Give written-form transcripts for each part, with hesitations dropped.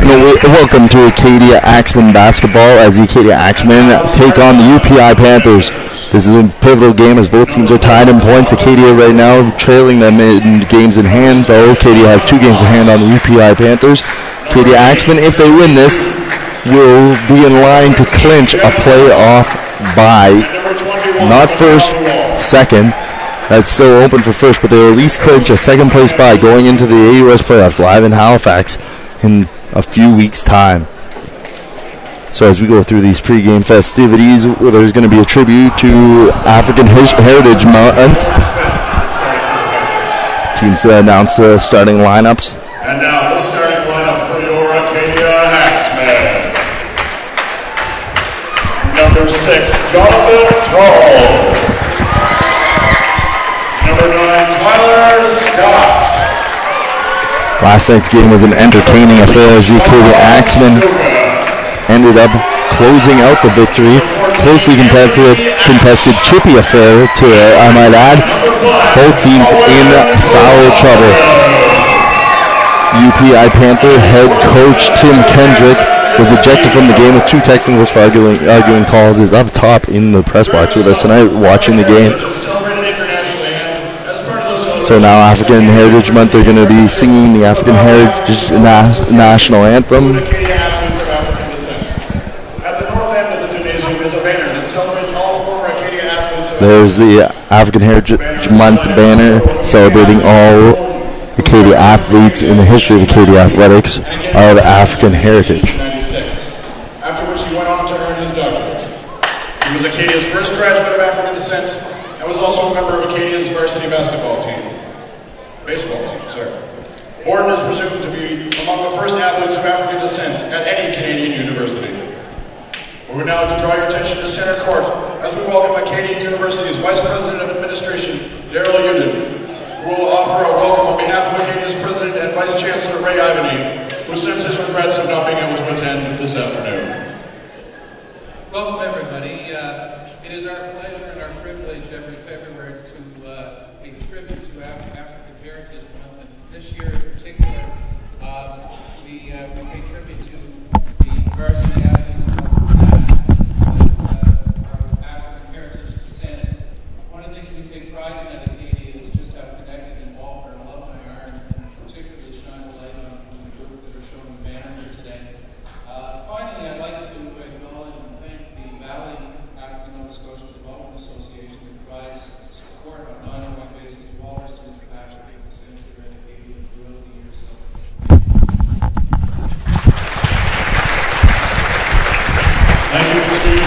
Welcome to Acadia Axemen basketball as the Acadia Axemen take on the UPI Panthers. This is a pivotal game as both teams are tied in points. Acadia right now trailing them in games in hand, though Acadia has 2 games in hand on the UPI Panthers. Acadia Axemen, if they win this, will be in line to clinch a playoff bye. Not first, second. That's still open for first, but they'll at least clinch a second place bye going into the AUS playoffs live in Halifax in a few weeks' time. So as we go through these pregame festivities, there's going to be a tribute to African Heritage Month. Teams announce the starting lineups. And now the starting lineup for your Acadia Axemen. Number 6, Jonathan Tall. Number 9, Tyler Scott. Last night's game was an entertaining affair as the Acadia Axemen ended up closing out the victory. Closely contested chippy affair I might add. Both teams in foul trouble. UPI Panther head coach Tim Kendrick was ejected from the game with 2 technicals for arguing calls. Is up top in the press box with us tonight watching the game. So now African Heritage Month, they're going to be singing the African Heritage National Anthem. There's the African Heritage Month banner celebrating all Acadia athletes in the history of Acadia athletics of African heritage. After which he went on to earn his doctorate. He was Acadia's first graduate of African descent and was also a member of Acadia's varsity baseball team. Borden is presumed to be among the first athletes of African descent at any Canadian university. We would now like to draw your attention to center court as we welcome Acadia University's Vice President of Administration, Daryl Uden, who will offer a welcome on behalf of Acadia's President and Vice Chancellor Ray Ivany, who sends his regrets of not being able to attend this afternoon. Welcome everybody. It is our pleasure and our privilege every February to pay tribute to African Heritage Month. And this year in particular, we pay tribute to the varsity athletes of African heritage descent. One of the things we take pride in at Acadia is just how connected and involved our alumni are, and particularly shine a light on the group that are showing the banner here today. Finally, I'd like to acknowledge and thank the Valley African Nova Scotia Development Association that provides support on an ongoing basis to all our students of African descent here at Acadia throughout the year. So, thank you, Steve.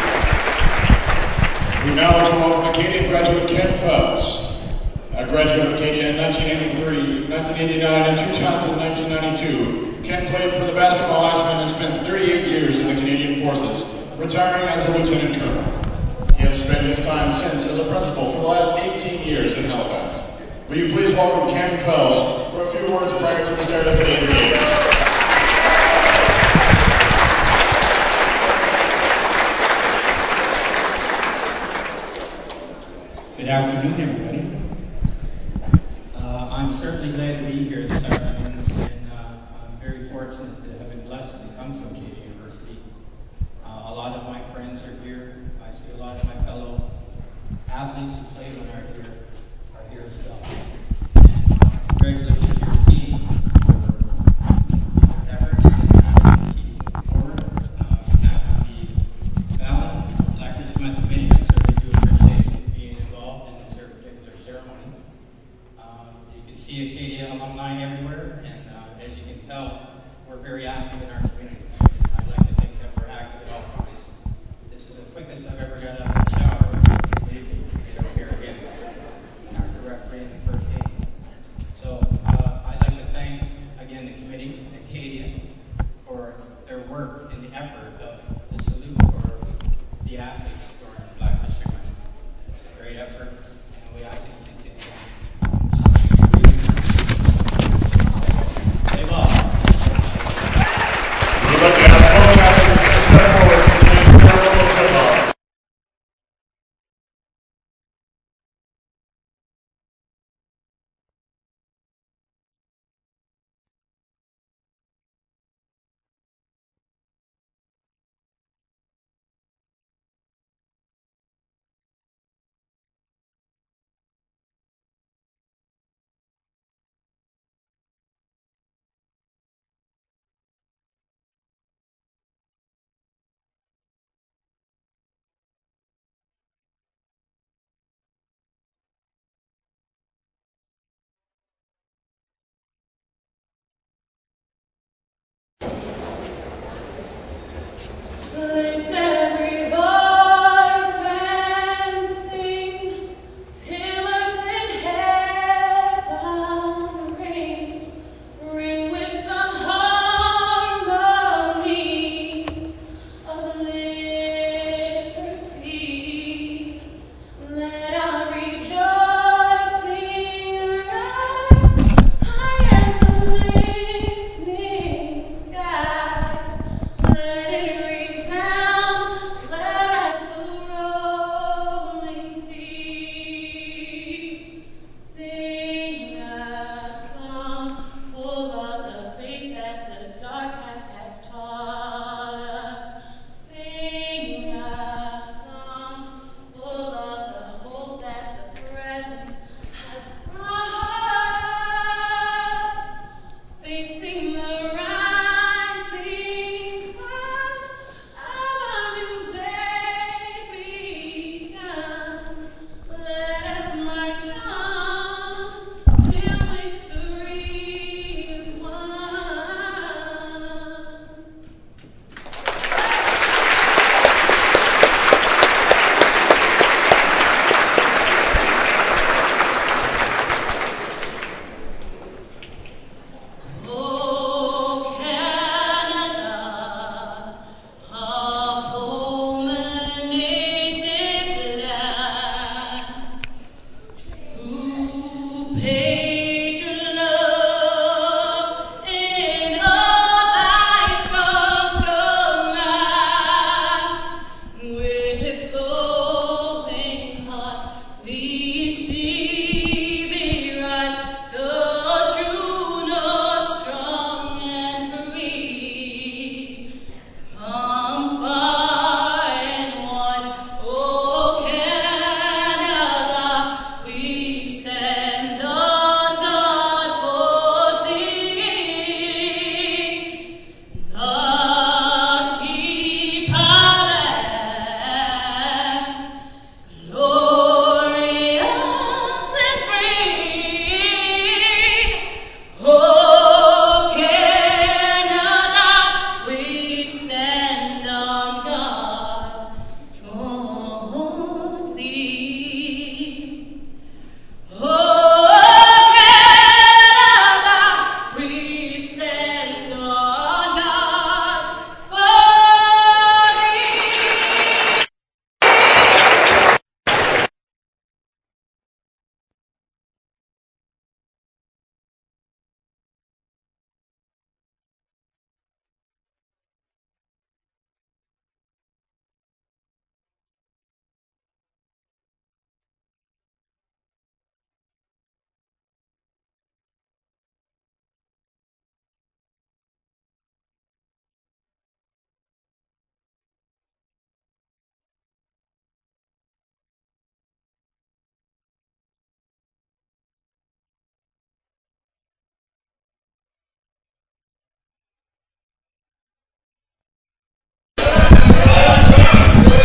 We now like to welcome Acadia graduate Ken Phelps. A graduate of Acadia in 1983, 1989, and 2 times in 1992. Ken played for the basketball Axemen and spent 38 years in the Canadian Forces, retiring as a lieutenant colonel. He has spent his time since as a principal for the last 18 years in Halifax. Will you please welcome Ken Phelps for a few words prior to the start of today's game. Good afternoon, everybody. I'm certainly glad to be here this afternoon, and I'm very fortunate to have been blessed to come to Acadia University. A lot of my friends are here. I see a lot of my fellow athletes who played when are here as well. And congratulations to your team for your efforts and keeping forward. The Valley Black History Month Committee, I certainly do appreciate being involved in this particular ceremony. You can see Acadia alumni everywhere, and as you can tell, we're very active in our communities. I'd like to think that we're active at all times. This is the quickest I've ever got out of the shower. Believe me, we don't here again after refereeing the first game. So I'd like to thank again the committee, Acadia, for their work and the effort of the salute for the athletes during Black History Month. It's a great effort, and we ask you to continue. They love. We'd like to ask all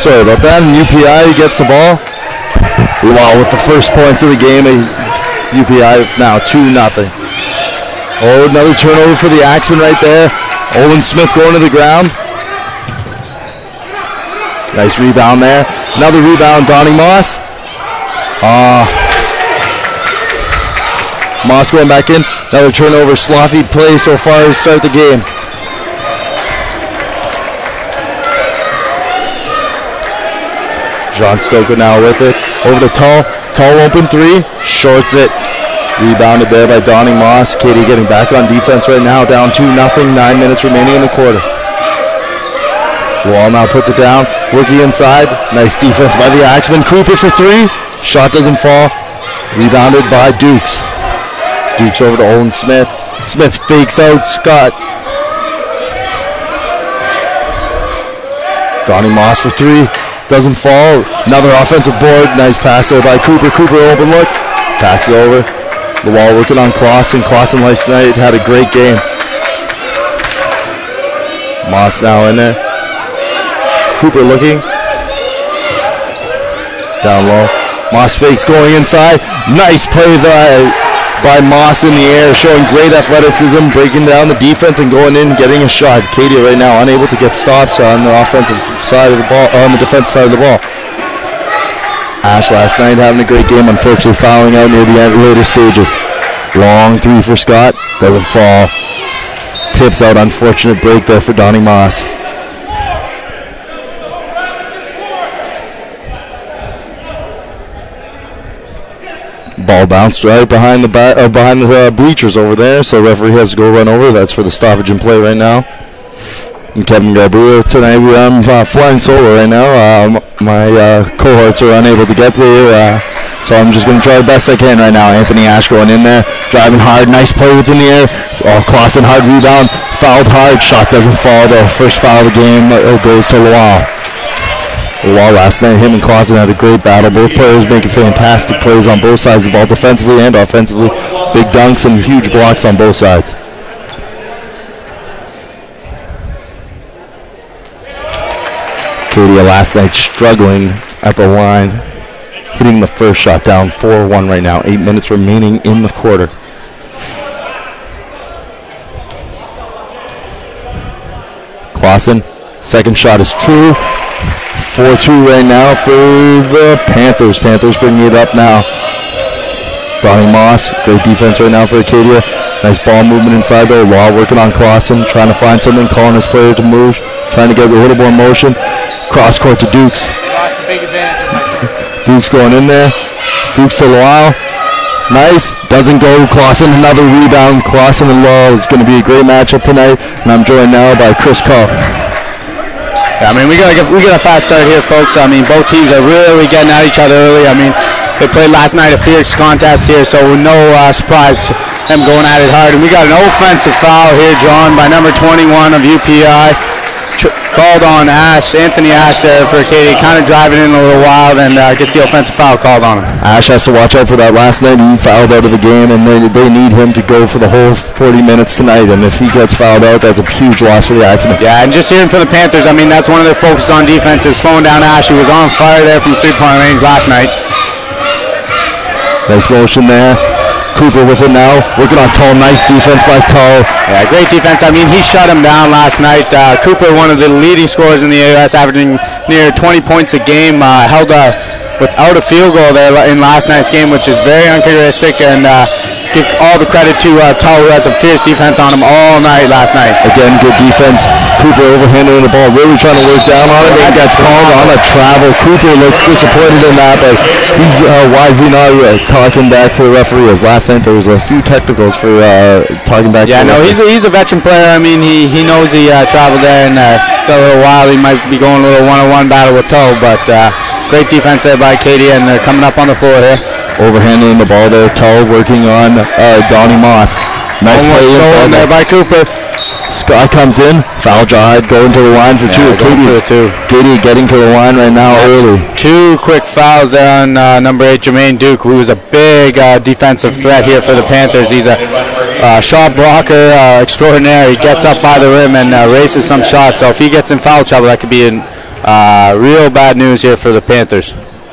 sorry about that. And UPI gets the ball. Wow, with the first points of the game, UPI now 2-0. Oh, another turnover for the Axemen right there. Owen Smith going to the ground. Nice rebound there. Another rebound, Donnie Moss. Moss going back in. Another turnover, sloppy play so far to start the game. John Stoker now with it. Over to Tull. Tull open three. Shorts it. Rebounded there by Donnie Moss. Acadia getting back on defense right now. Down 2-0. 9 minutes remaining in the quarter. Wall now puts it down. Rookie inside. Nice defense by the Axemen. Cooper for three. Shot doesn't fall. Rebounded by Dukes. Dukes over to Owen Smith. Smith fakes out Scott. Donnie Moss for three. Doesn't fall. Another offensive board. Nice pass there by Cooper. Cooper open look. Pass it over. The wall working on Clausen. Clausen last night had a great game. Moss now in there. Cooper looking. Down low. Moss fakes going inside. Nice play by Moss in the air, showing great athleticism, breaking down the defense and going in, getting a shot. Acadia right now unable to get stops on the offensive side of the ball, on the defensive side of the ball. Ash last night having a great game, unfortunately fouling out near the later stages. Long three for Scott, doesn't fall. Tips out, unfortunate break there for Donnie Moss. Ball bounced right behind the bleachers over there, so referee has to go run over. That's for the stoppage in play right now. And Kevin Garbuya tonight, I'm flying solo right now. My cohorts are unable to get there, so I'm just going to try the best I can right now. Anthony Ash going in there, driving hard, nice play within the air. Clausen hard rebound, fouled hard, shot doesn't fall though. First foul of the game goes to Lowell. Lowell last night, him and Clausen had a great battle. Both players making fantastic plays on both sides of the ball, defensively and offensively. Big dunks and huge blocks on both sides. Acadia last night struggling at the line, hitting the first shot, down 4-1 right now. 8 minutes remaining in the quarter. Clausen, second shot is true. 4-2 right now for the Panthers. Panthers bringing it up now. Donnie Moss, great defense right now for Acadia. Nice ball movement inside though. Law working on Clausen, trying to find something, calling his player to move, trying to get a little more motion. Cross court to Dukes. Dukes going in there. Dukes to Lowell. Nice. Doesn't go. Clausen, another rebound. Clausen and Lowell. It's going to be a great matchup tonight. And I'm joined now by Chris Cull. Yeah, I mean, we got a fast start here, folks. I mean, both teams are really getting at each other early. I mean, they played last night a fierce contest here, so no surprise them going at it hard. And we got an offensive foul here drawn by number 21 of UPI. Called on Ash, Anthony Ash there for Acadia, kind of driving in a little wild, and gets the offensive foul called on him. Ash has to watch out for that. Last night he fouled out of the game, and they need him to go for the whole 40 minutes tonight, and if he gets fouled out, that's a huge loss for the Axemen. Yeah, and just hearing from the Panthers, I mean, that's one of their focuses on defense is slowing down Ash. He was on fire there from three-point range last night. Nice motion there. Cooper with it now, working on Tull. Nice defense by Tull. Yeah, great defense. I mean, he shut him down last night. Cooper, one of the leading scorers in the AUS, averaging near 20 points a game, held without a field goal there in last night's game, which is very uncharacteristic, and give all the credit to Tull, who had some fierce defense on him all night last night. Again, good defense. Cooper overhandling the ball, really trying to work down on it, and gets called on a travel. Cooper looks disappointed in that, but he's wisely not talking back to the referee, as last night there was a few technicals for talking back to the referee. He's a veteran player. I mean, he knows he traveled there and got a little wild. He might be going a little one-on-one battle with Tull, but great defense there by Acadia, and they're coming up on the floor here. Overhandling the ball there, Tull working on Donnie Moss. Nice play stolen there by Cooper. Scott comes in, foul drive, going to the line for two. Acadia getting to the line right now early. Two quick fouls there on number 8, Jermaine Duke, who is a big defensive threat here for the Panthers. He's a shot blocker extraordinaire. He gets up by the rim and races some shots, so if he gets in foul trouble, that could be real bad news here for the Panthers.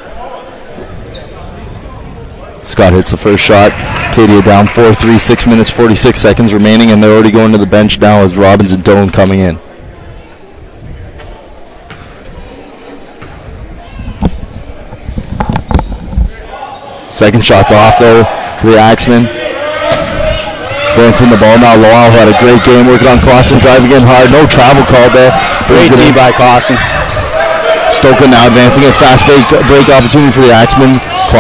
Scott hits the first shot. Acadia down 4-3, 6 minutes, 46 seconds remaining, and they're already going to the bench now as Robbins and Doan coming in. Second shot's off though to the Axemen. Dancing the ball now. Lowell had a great game working on Clausen, driving in hard. No travel call there. Great D by Clausen. Stoka now advancing a fast break opportunity for the Axemen.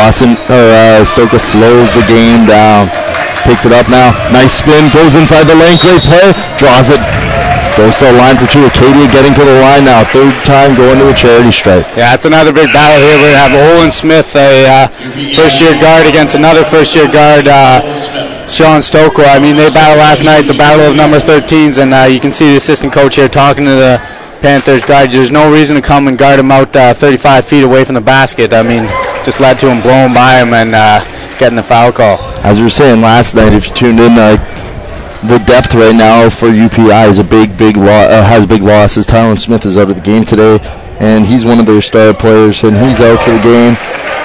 Stoka slows the game down. Picks it up now. Nice spin. Goes inside the lane. Great play. Draws it. Goes to the line for two. Acadia getting to the line now. Third time going to a charity stripe. Yeah, it's another big battle here. We're going to have Olin Smith, a first-year guard, against another first-year guard, Sean Stockwell. I mean, they battled last night, the battle of number 13s, and you can see the assistant coach here talking to the Panthers guard. There's no reason to come and guard him out 35 feet away from the basket. I mean, just led to him blowing by him and getting the foul call. As we were saying last night, if you tuned in, the depth right now for UPI is a has big losses. Tyron Smith is out of the game today, and he's one of their star players, and he's out for the game.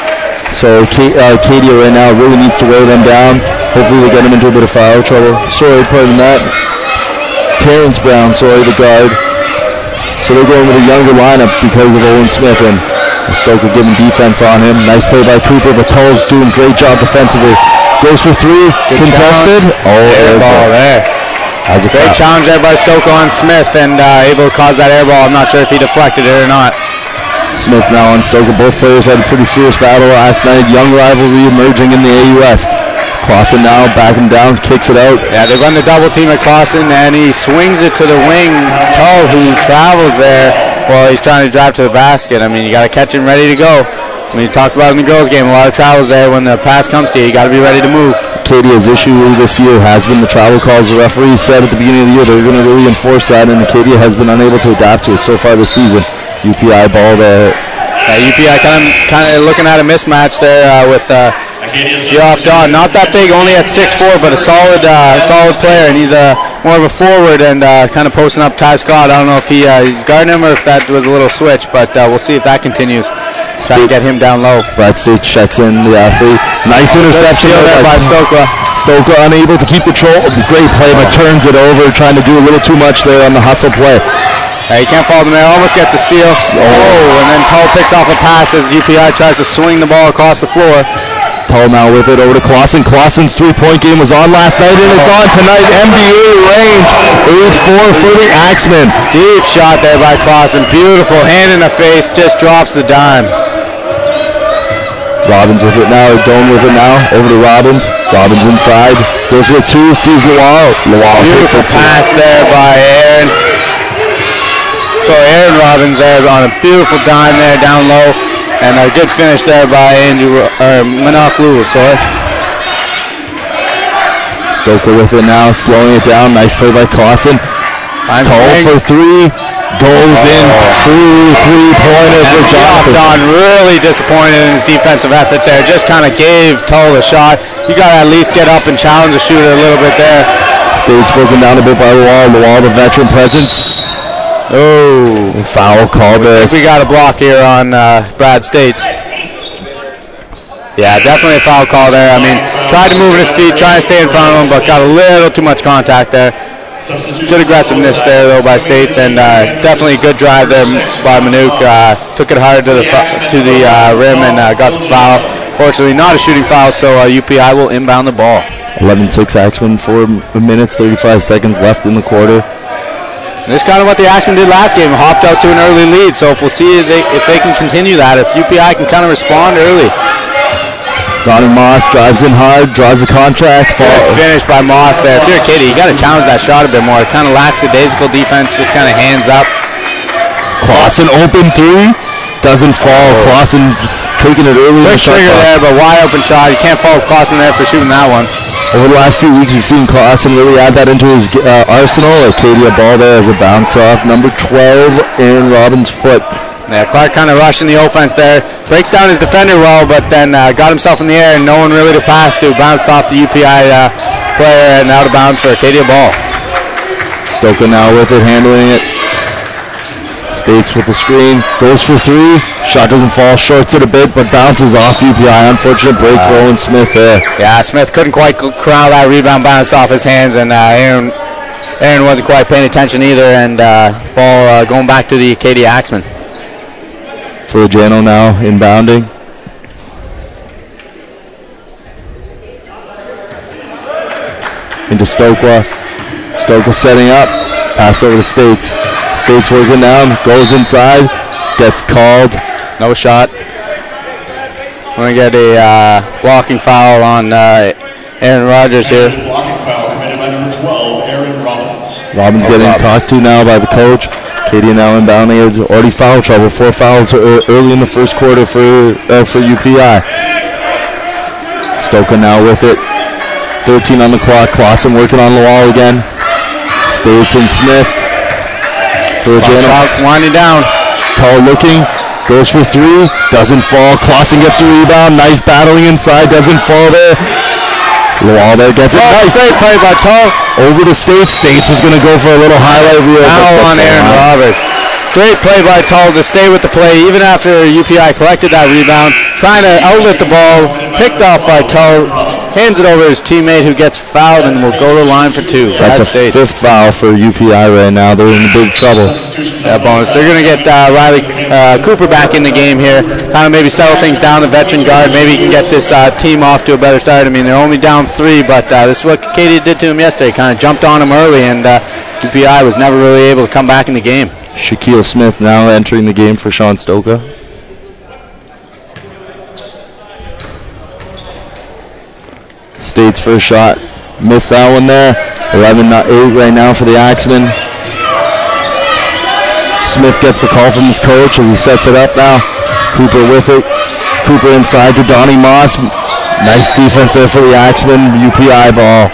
So Acadia right now really needs to wear them down. Hopefully they get him into a bit of foul trouble. Pardon that. Terrence Brown, the guard. So they're going with a younger lineup because of Owen Smith, and Stoker giving defense on him. Nice play by Cooper, but Tull's doing great job defensively. Goes for three, good contested. Air ball there. Has a great challenge there by Stoker on Smith, and able to cause that air ball. I'm not sure if he deflected it or not. Smith now and Stoker, both players had a pretty fierce battle last night. Young rivalry emerging in the AUS. Clausen now backing down, kicks it out. Yeah, they run the double team at Clausen, and he swings it to the wing. Tull, who travels there while he's trying to drive to the basket. I mean, you got to catch him ready to go. I mean, you talked about in the girls' game, a lot of travels there. When the pass comes to you, you got to be ready to move. Acadia's issue this year has been the travel calls. The referees said at the beginning of the year they're going to really enforce that, and Acadia has been unable to adapt to it so far this season. UPI ball there. UPI kind of looking at a mismatch there with Geoff Dodd. Not that big, only at 6'4", but a solid player, and he's more of a forward and kind of posting up Ty Scott. I don't know if he's guarding him or if that was a little switch, but we'll see if that continues. Trying to get him down low. Brad State checks in the athlete. Nice interception there by Stoka. Stoka unable to keep control. Great play, but turns it over, trying to do a little too much there on the hustle play. He can't follow the man. Almost gets a steal. And then Tull picks off a pass as UPI tries to swing the ball across the floor. Tull now with it over to Clausen. Clausen's three-point game was on last night, and it's on tonight. NBA range, 8-4 for the Axemen. Deep shot there by Clausen. Beautiful. Hand in the face. Just drops the dime. Robbins with it now. Doan with it now. Over to Robbins. Robbins inside. Goes for two. Sees Lowell. Beautiful pass there by Aaron. So Aaron Robbins there on a beautiful dime there down low. And a good finish there by Manoch Lewis. Stoker with it now, slowing it down. Nice play by Clausen. Tull for three. Goes in. True three-pointer for Jonathan. Really disappointed in his defensive effort there. Just kind of gave Tull a shot. You got to at least get up and challenge the shooter a little bit there. State's broken down a bit by Lowell, the veteran presence. Oh, foul call there. We got a block here on Brad States. Yeah, definitely a foul call there. I mean, tried to move his feet, trying to stay in front of him, but got a little too much contact there. Good aggressiveness there, though, by States, and definitely a good drive there by Manoch. Took it hard to the rim and got the foul. Fortunately, not a shooting foul, so UPI will inbound the ball. 11-6 Axemen, 4 minutes, 35 seconds left in the quarter. And this is kind of what the Axemen did last game, hopped out to an early lead, so we'll see if they can continue that, if UPI can kind of respond early. Donnie Moss drives in hard, draws a contract. Good finish by Moss there. If you're Acadia, you got to challenge that shot a bit more. It kind of lacks the daisical defense, just kind of hands up. Clausen open three, doesn't fall. Clausen's taking it early. Quick trigger there, but wide open shot. You can't fault Clausen there for shooting that one. Over the last few weeks, we've seen Clausen really add that into his arsenal. Acadia ball there as a bounce off. Number 12, Aaron Robbins' foot. Yeah, Clark kind of rushing the offense there. Breaks down his defender well, but then got himself in the air and no one really to pass to. Bounced off the UPI player and out of bounds for Acadia ball. Stoker now with it, handling it. States with the screen, goes for three. Shot doesn't fall, shorts it a bit, but bounces off UPI. Unfortunate break for Owen Smith there. Yeah, Smith couldn't quite corral that rebound, bounced off his hands, and Aaron wasn't quite paying attention either, and ball going back to the Acadia Axemen. Filogeno now inbounding. Into Stokwa. Stokwa setting up. Pass over to States. States working down. Goes inside. Gets called. No shot. We're going to get a blocking foul on Aaron Rogers here. Blocking foul committed by number 12, Aaron Robbins. Robbins getting talked to now by the coach. Acadia now inbounding. Already foul trouble. 4 fouls early in the first quarter for UPI. Stoka now with it. 13 on the clock. Clausen working on the wall again. States and Smith. Winding down. Tall looking. Goes for three. Doesn't fall. Clausen gets a rebound. Nice battling inside. Doesn't fall there. Lowell there gets it. Nice play by Tall. Over to States. States was going to go for a little highlight reel. Now on Aaron Roberts. Great play by Tull to stay with the play even after UPI collected that rebound. Trying to outlet the ball. Picked off by Tull. Hands it over to his teammate who gets fouled and will go to the line for two. That's a fifth foul for UPI right now. They're in big trouble. That bonus. They're going to get Riley Cooper back in the game here. Kind of maybe settle things down. The veteran guard. Maybe he can get this team off to a better start. I mean, they're only down 3, but this is what Acadia did to him yesterday. Kind of jumped on him early, and UPI was never really able to come back in the game. Shaquille Smith now entering the game for Sean Stoka. State's first shot. Missed that one there. 11-8 right now for the Axemen. Smith gets the call from his coach as he sets it up now. Cooper with it. Cooper inside to Donnie Moss. Nice defense there for the Axemen. UPI ball.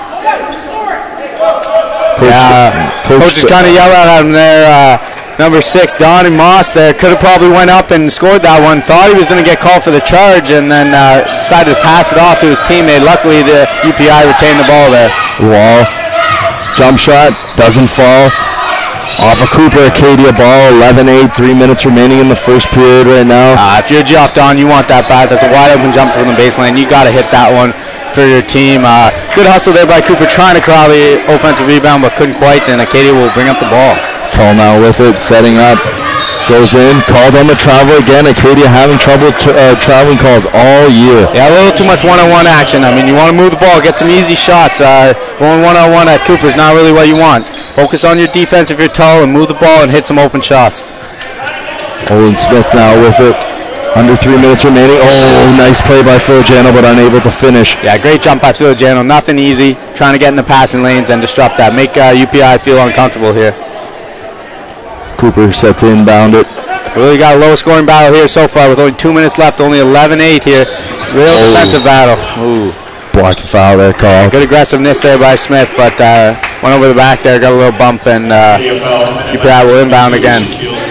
Coach is kind of yelling at him there. Number 6, Donnie Moss there, could have probably went up and scored that one. Thought he was going to get called for the charge and then decided to pass it off to his teammate. Luckily, the UPI retained the ball there. Wall, jump shot, doesn't fall. Off of Cooper, Acadia ball, 11-8, 3 minutes remaining in the first period right now. If you're Geoff Don, you want that back. That's a wide open jump from the baseline. You got to hit that one for your team. Good hustle there by Cooper trying to corral the offensive rebound, but couldn't quite, and Acadia will bring up the ball. Tall now with it, setting up, goes in, called on the travel again. Acadia having trouble traveling calls all year. Yeah, a little too much one-on-one action. I mean, you want to move the ball, get some easy shots. Going one-on-one at Cooper is not really what you want. Focus on your defense if you're tall and move the ball and hit some open shots. Owen Smith now with it. Under 3 minutes remaining. Oh, nice play by Filogeno, but unable to finish. Yeah, great jump by Filogeno. Nothing easy. Trying to get in the passing lanes and disrupt that. Make UPI feel uncomfortable here. Cooper set to inbound it. Really got a low scoring battle here so far with only 2 minutes left. Only 11-8 here. Real defensive battle. Ooh. Blocking foul there, Carl. Good aggressiveness there by Smith, but went over the back there, got a little bump, and UPI will inbound again.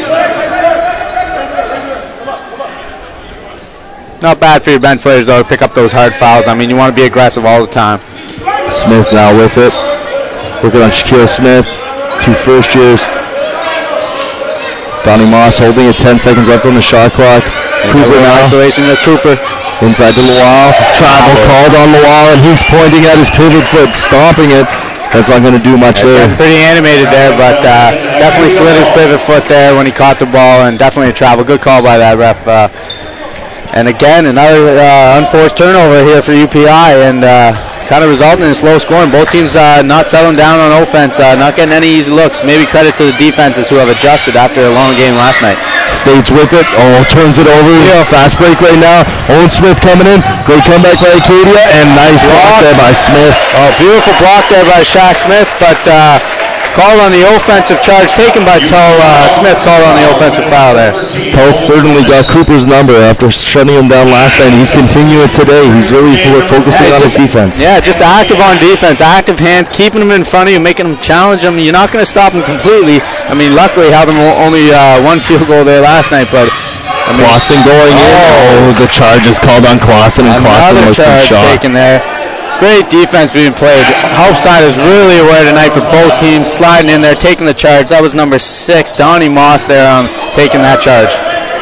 Not bad for your bench players, though, to pick up those hard fouls. I mean, you want to be aggressive all the time. Smith now with it. Working on Shaquille Smith. 2 first years. Donnie Moss holding it, 10 seconds left on the shot clock. Cooper now. Isolation with Cooper. Inside to Lowell. Travel called on Lowell, and he's pointing at his pivot foot, stopping it. That's not going to do much there. Pretty animated there, but definitely slid his pivot foot there when he caught the ball, and definitely a travel. Good call by that ref. And again, another unforced turnover here for UPI, and kind of resulting in slow scoring. Both teams not settling down on offense, not getting any easy looks. Maybe credit to the defenses who have adjusted after a long game last night. States with it. Oh, turns it over. Fast break right now. Owen Smith coming in. Great comeback by Acadia, and nice block there by Smith. Oh, beautiful block there by Shaq Smith, but called on the offensive charge taken by Tull. Smith called on the offensive foul there. Tull certainly got Cooper's number after shutting him down last night. He's continuing today. He's really focusing on his defense. Yeah, just active on defense, active hands, keeping him in front of you, making him challenge him. You're not going to stop him completely. I mean, luckily held him only 1 field goal there last night, but I mean, Clausen going in. Oh, the charge is called on Clausen, and Clausen with some shot. Taken there. Great defense being played. Help side is really aware tonight for both teams, sliding in there, taking the charge. That was number 6, Donnie Moss there taking that charge.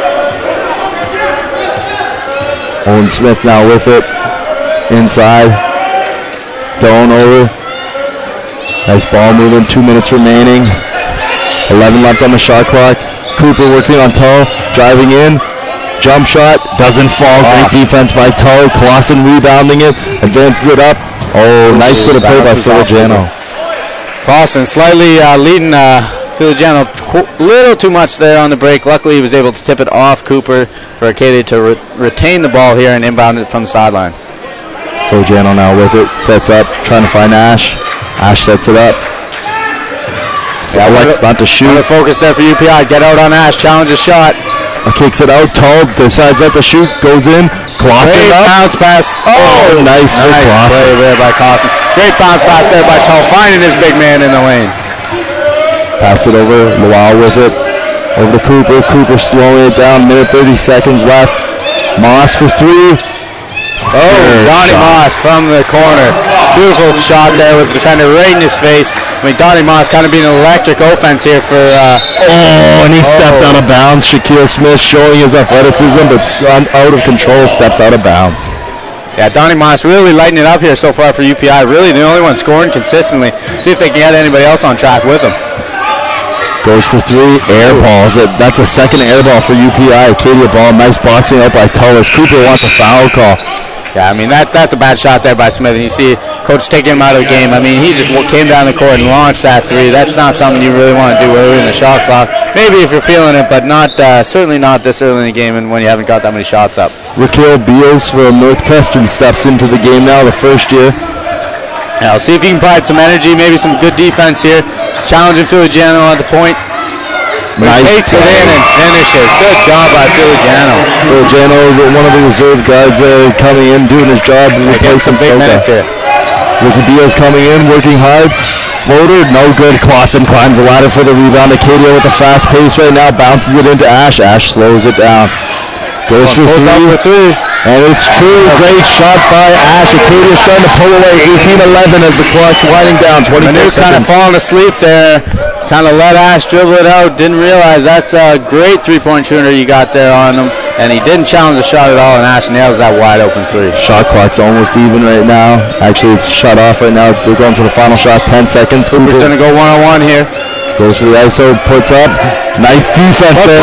Owen Smith now with it. Inside. Doan over. Nice ball movement. 2 minutes remaining. 11 left on the shot clock. Cooper working on Tull. Driving in. Jump shot, doesn't fall. Great defense by Tull. Clausen rebounding it, advances it up. Oh, nice little play by Filigiano. Clausen slightly leading Filigiano a little too much there on the break. Luckily, he was able to tip it off Cooper for Acadia to retain the ball here and inbound it from the sideline. Filigiano now with it, sets up, trying to find Ash. Ash sets it up. Alex not to shoot. The focus there for UPI. Get out on Ash, challenge a shot. Kicks it out. Tull decides not to shoot. Goes in. Clausen up. Bounce pass. Oh, nice for Clausen. Play there by Clausen. Great bounce pass there by Tull, finding his big man in the lane. Pass it over. Luau with it. Over to Cooper. Cooper slowing it down. Minute 30 seconds left. Moss for 3. Oh, Donnie Moss from the corner. Beautiful shot there with the defender right in his face. I mean, Donnie Moss kind of being an electric offense here for... and he stepped out of bounds. Shaquille Smith showing his athleticism, but out of control, steps out of bounds. Yeah, Donnie Moss really lighting it up here so far for UPI. Really the only one scoring consistently. See if they can get anybody else on track with him. Goes for 3, air balls. That's a second air ball for UPI. Acadia ball, nice boxing out by Tullis. Cooper wants a foul call. Yeah, I mean, that's a bad shot there by Smith. And you see Coach taking him out of the game. I mean, he just came down the court and launched that 3. That's not something you really want to do early in the shot clock. Maybe if you're feeling it, but not certainly not this early in the game and when you haven't got that many shots up. Raquel Beals from Northwestern steps into the game now, the first year. Yeah, I'll see if he can provide some energy, maybe some good defense here. He's challenging Filigiano at the point. Nice takes it in and finishes. Good job by Filigiano. Filigiano, one of the reserve guards coming in, doing his job. Getting some big minutes here. Ricky Beals coming in, working hard. Floater, no good. Clausen climbs the ladder for the rebound. Acadia with a fast pace right now, bounces it into Ash. Ash slows it down. Goes for 3. And it's true. Great shot by Ash. Acadia's trying to pull away. 18-11 as the clock's winding down. 24 seconds. Kind of falling asleep there. Kind of let Ash dribble it out. Didn't realize that's a great three-point shooter you got there on him. And he didn't challenge the shot at all, and Ash nails that wide open 3. Shot clock's almost even right now. Actually, it's shut off right now. They're going for the final shot. 10 seconds. Cooper's going to go one-on-one here. Goes for the ISO. Puts up. Nice defense there.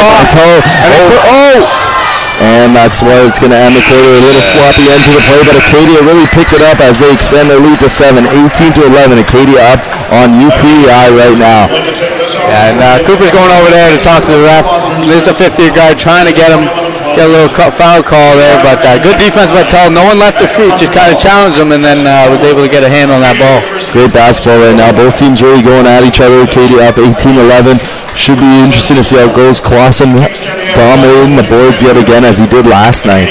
And that's why it's going to end the quarter. A little sloppy end to the play, but Acadia really picked it up as they expand their lead to 7. 18-11. Acadia up on UPI right now. And Cooper's going over there to talk to the ref. This is a 50-year guard trying to get a little foul call there, but good defense by Tull. No one left their feet, just kind of challenged them, and then was able to get a hand on that ball. Great basketball right now. Both teams really going at each other. Acadia up 18-11. Should be interesting to see how it goes. Clausen dominating the boards yet again as he did last night.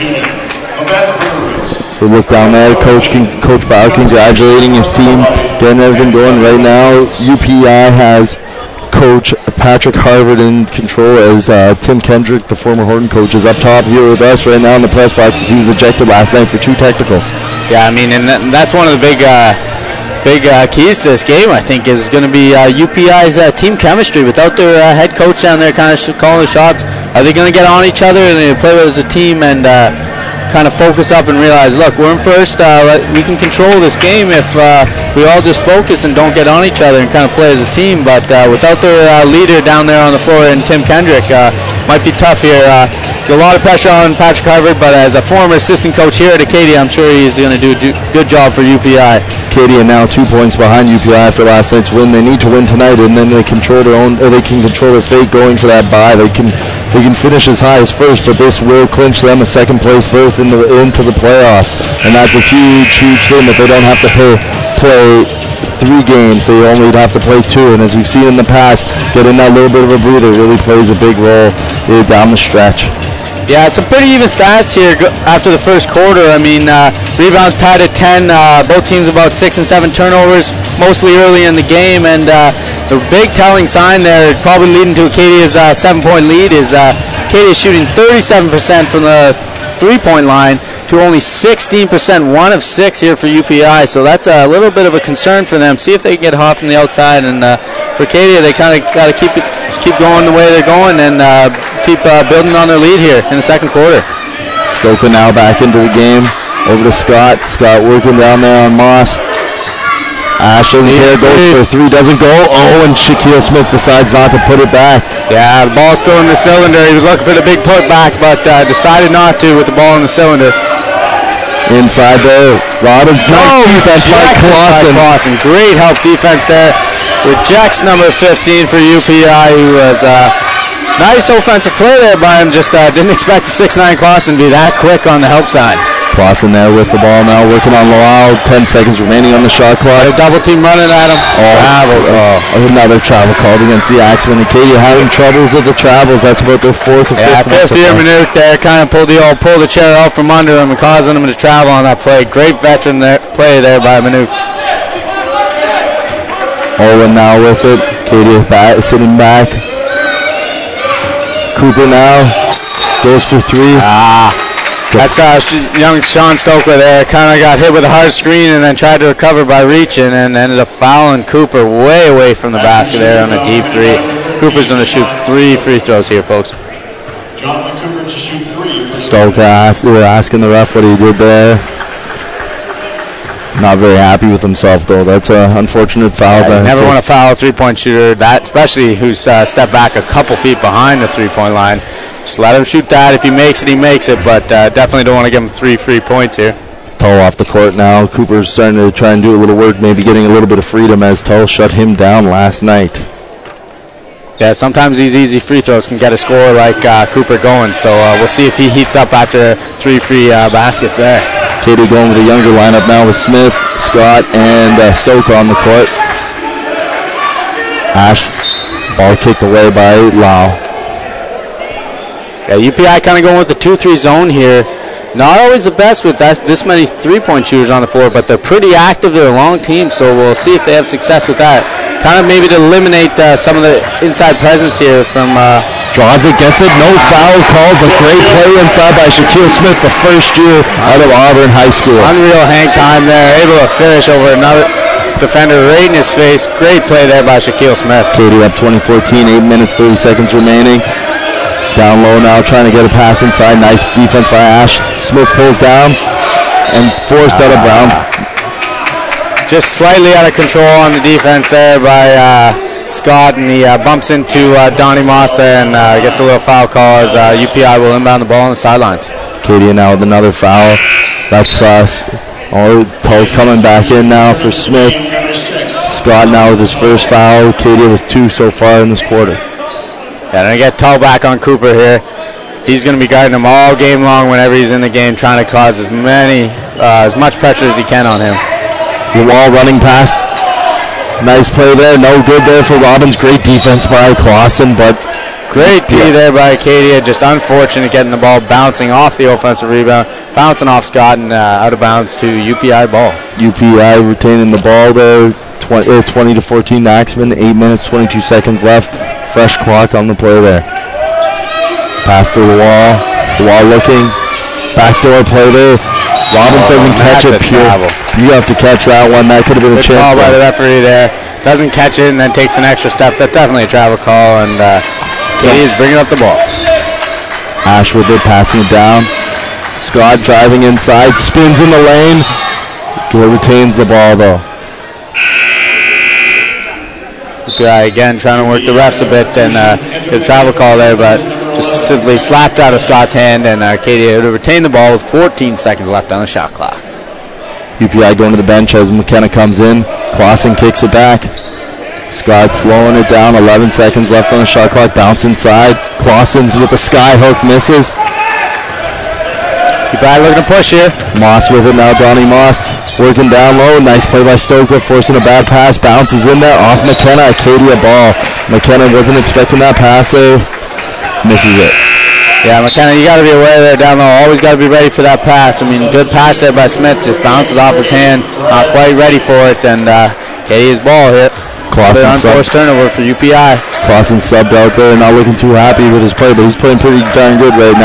So look down there. Coach Bauer congratulating his team, getting everything going right now. UPI has Coach Patrick Harvard in control as Tim Kendrick, the former Horton coach, is up top here with us right now in the press box as he was ejected last night for 2 technicals. Yeah, I mean, and that's one of the big keys to this game, I think, is going to be UPI's team chemistry. Without their head coach down there kind of calling the shots, are they going to get on each other and they play as a team and kind of focus up and realize, look, we're in first, we can control this game if we all just focus and don't get on each other and kind of play as a team. But without their leader down there on the floor and Tim Kendrick, might be tough here. A lot of pressure on Patrick Harvard, but as a former assistant coach here at Acadia, I'm sure he's going to do a good job for UPI. Acadia now 2 points behind UPI after last night's win. They need to win tonight, and then they control their own. They can control their fate going for that bye. They can finish as high as first, but this will clinch them a second place berth into the playoffs, and that's a huge thing that they don't have to play 3 games. They only have to play 2, and as we've seen in the past, getting that little bit of a breather really plays a big role down the stretch. Yeah, it's some pretty even stats here after the first quarter. I mean, rebounds tied at 10. Both teams about 6 and 7 turnovers, mostly early in the game. And the big telling sign there, probably leading to Acadia's 7-point lead, is Acadia shooting 37% from the 3-point line to only 16%, 1 of 6 here for UPI. So that's a little bit of a concern for them. See if they can get hot from the outside. And for Acadia, they kind of got to keep going the way they're going and keep building on their lead here in the second quarter. Stoker now back into the game. Over to Scott. Scott working down there on Moss. Ash over here goes for 3, doesn't go. Oh, and Shaquille Smith decides not to put it back. Yeah, the ball's still in the cylinder. He was looking for the big putback, but decided not to with the ball in the cylinder. Inside there, Robbins. Nice defense by Clausen. Great help defense there. Rejects number 15 for UPI, who was nice offensive play there by him. Just didn't expect 6'9" Clausen to be that quick on the help side. Clausen there with the ball now, working on Lowell. 10 seconds remaining on the shot clock. A double team running at him. Another travel called against the Axemen. Acadia having troubles at the travels. That's about their 4th or 5th. Yeah, 5th year Minute there, kind of pulled the chair out from under him and causing him to travel on that play. Great veteran play there by Minute. Owen now with it. Acadia sitting back. Cooper now goes for 3. That's young Sean Stoker there. Kind of got hit with a hard screen and then tried to recover by reaching and ended up fouling Cooper way away from the basket there on a deep 3. Cooper's going to shoot 3 free throws here, folks. Jonathan Cooper to shoot 3. Stoker asking the ref what he did there. Not very happy with himself, though. That's an unfortunate foul. You never want to foul a 3-point shooter, especially who's stepped back a couple feet behind the 3-point line. Just let him shoot that. If he makes it, he makes it, but definitely don't want to give him 3 free points here. Tull off the court now. Cooper's starting to try and do a little work, maybe getting a little bit of freedom as Tull shut him down last night. Yeah, sometimes these easy free throws can get a score like Cooper going, so we'll see if he heats up after 3 free baskets there. Acadia going with a younger lineup now with Smith, Scott, and Stoker on the court. Ash, ball kicked away by Lau. Yeah, UPI kind of going with the 2-3 zone here. Not always the best with this many 3-point shooters on the floor, but they're pretty active. They're a long team, so we'll see if they have success with that. Kind of maybe to eliminate some of the inside presence here from... Draws it, gets it, no foul calls. A great play inside by Shaquille Smith, the first year out of Auburn High School. Unreal hang time there, able to finish over another defender right in his face. Great play there by Shaquille Smith. Acadia up 20-14, 8 minutes, 30 seconds remaining. Down low now, trying to get a pass inside. Nice defense by Ash. Smith pulls down and forced out of Brown. Just slightly out of control on the defense there by Scott, and he bumps into Donnie Moss and gets a little foul call as UPI will inbound the ball on the sidelines. Acadia now with another foul. That's Tull's coming back in now for Smith. Scott now with his first foul. Acadia with 2 so far in this quarter. Yeah, and I get Tull back on Cooper here. He's going to be guarding him all game long whenever he's in the game, trying to cause as much pressure as he can on him. The wall running past. Nice play there. No good there for Robbins. Great defense by Clausen, but great D there by Acadia. Just unfortunate getting the ball bouncing off the offensive rebound, bouncing off Scott and out of bounds to UPI ball. UPI retaining the ball there. 20-14 Axemen. 8 minutes, 22 seconds left. Fresh clock on the play there. Pass through the wall. The wall looking. Backdoor play there. Robbins doesn't catch it. You have to catch that one. That could have been a chance. Call by the referee there. Doesn't catch it and then takes an extra step. That's definitely a travel call, and Katie is bringing up the ball. Ash with it, passing it down. Scott driving inside, spins in the lane. Retains the ball though. UPI again trying to work the refs a bit and get a travel call there, but just simply slapped out of Scott's hand, and Acadia to retain the ball with 14 seconds left on the shot clock. UPI going to the bench as McKenna comes in. Clausen kicks it back. Scott slowing it down. 11 seconds left on the shot clock. Bounce inside. Clausen's with the sky hook, misses. UPI looking to push here. Moss with it now. Donnie Moss working down low. Nice play by Stoker, forcing a bad pass. Bounces in there off McKenna. Acadia ball. McKenna wasn't expecting that pass there. Misses it. Yeah, McKenna, you got to be aware there down low. Always got to be ready for that pass. I mean, good pass there by Smith. Just bounces off his hand. Not quite ready for it. And Acadia's ball hit. Clausen unforced turnover for UPI. Clausen subbed out there, not looking too happy with his play, but he's playing pretty darn good right now.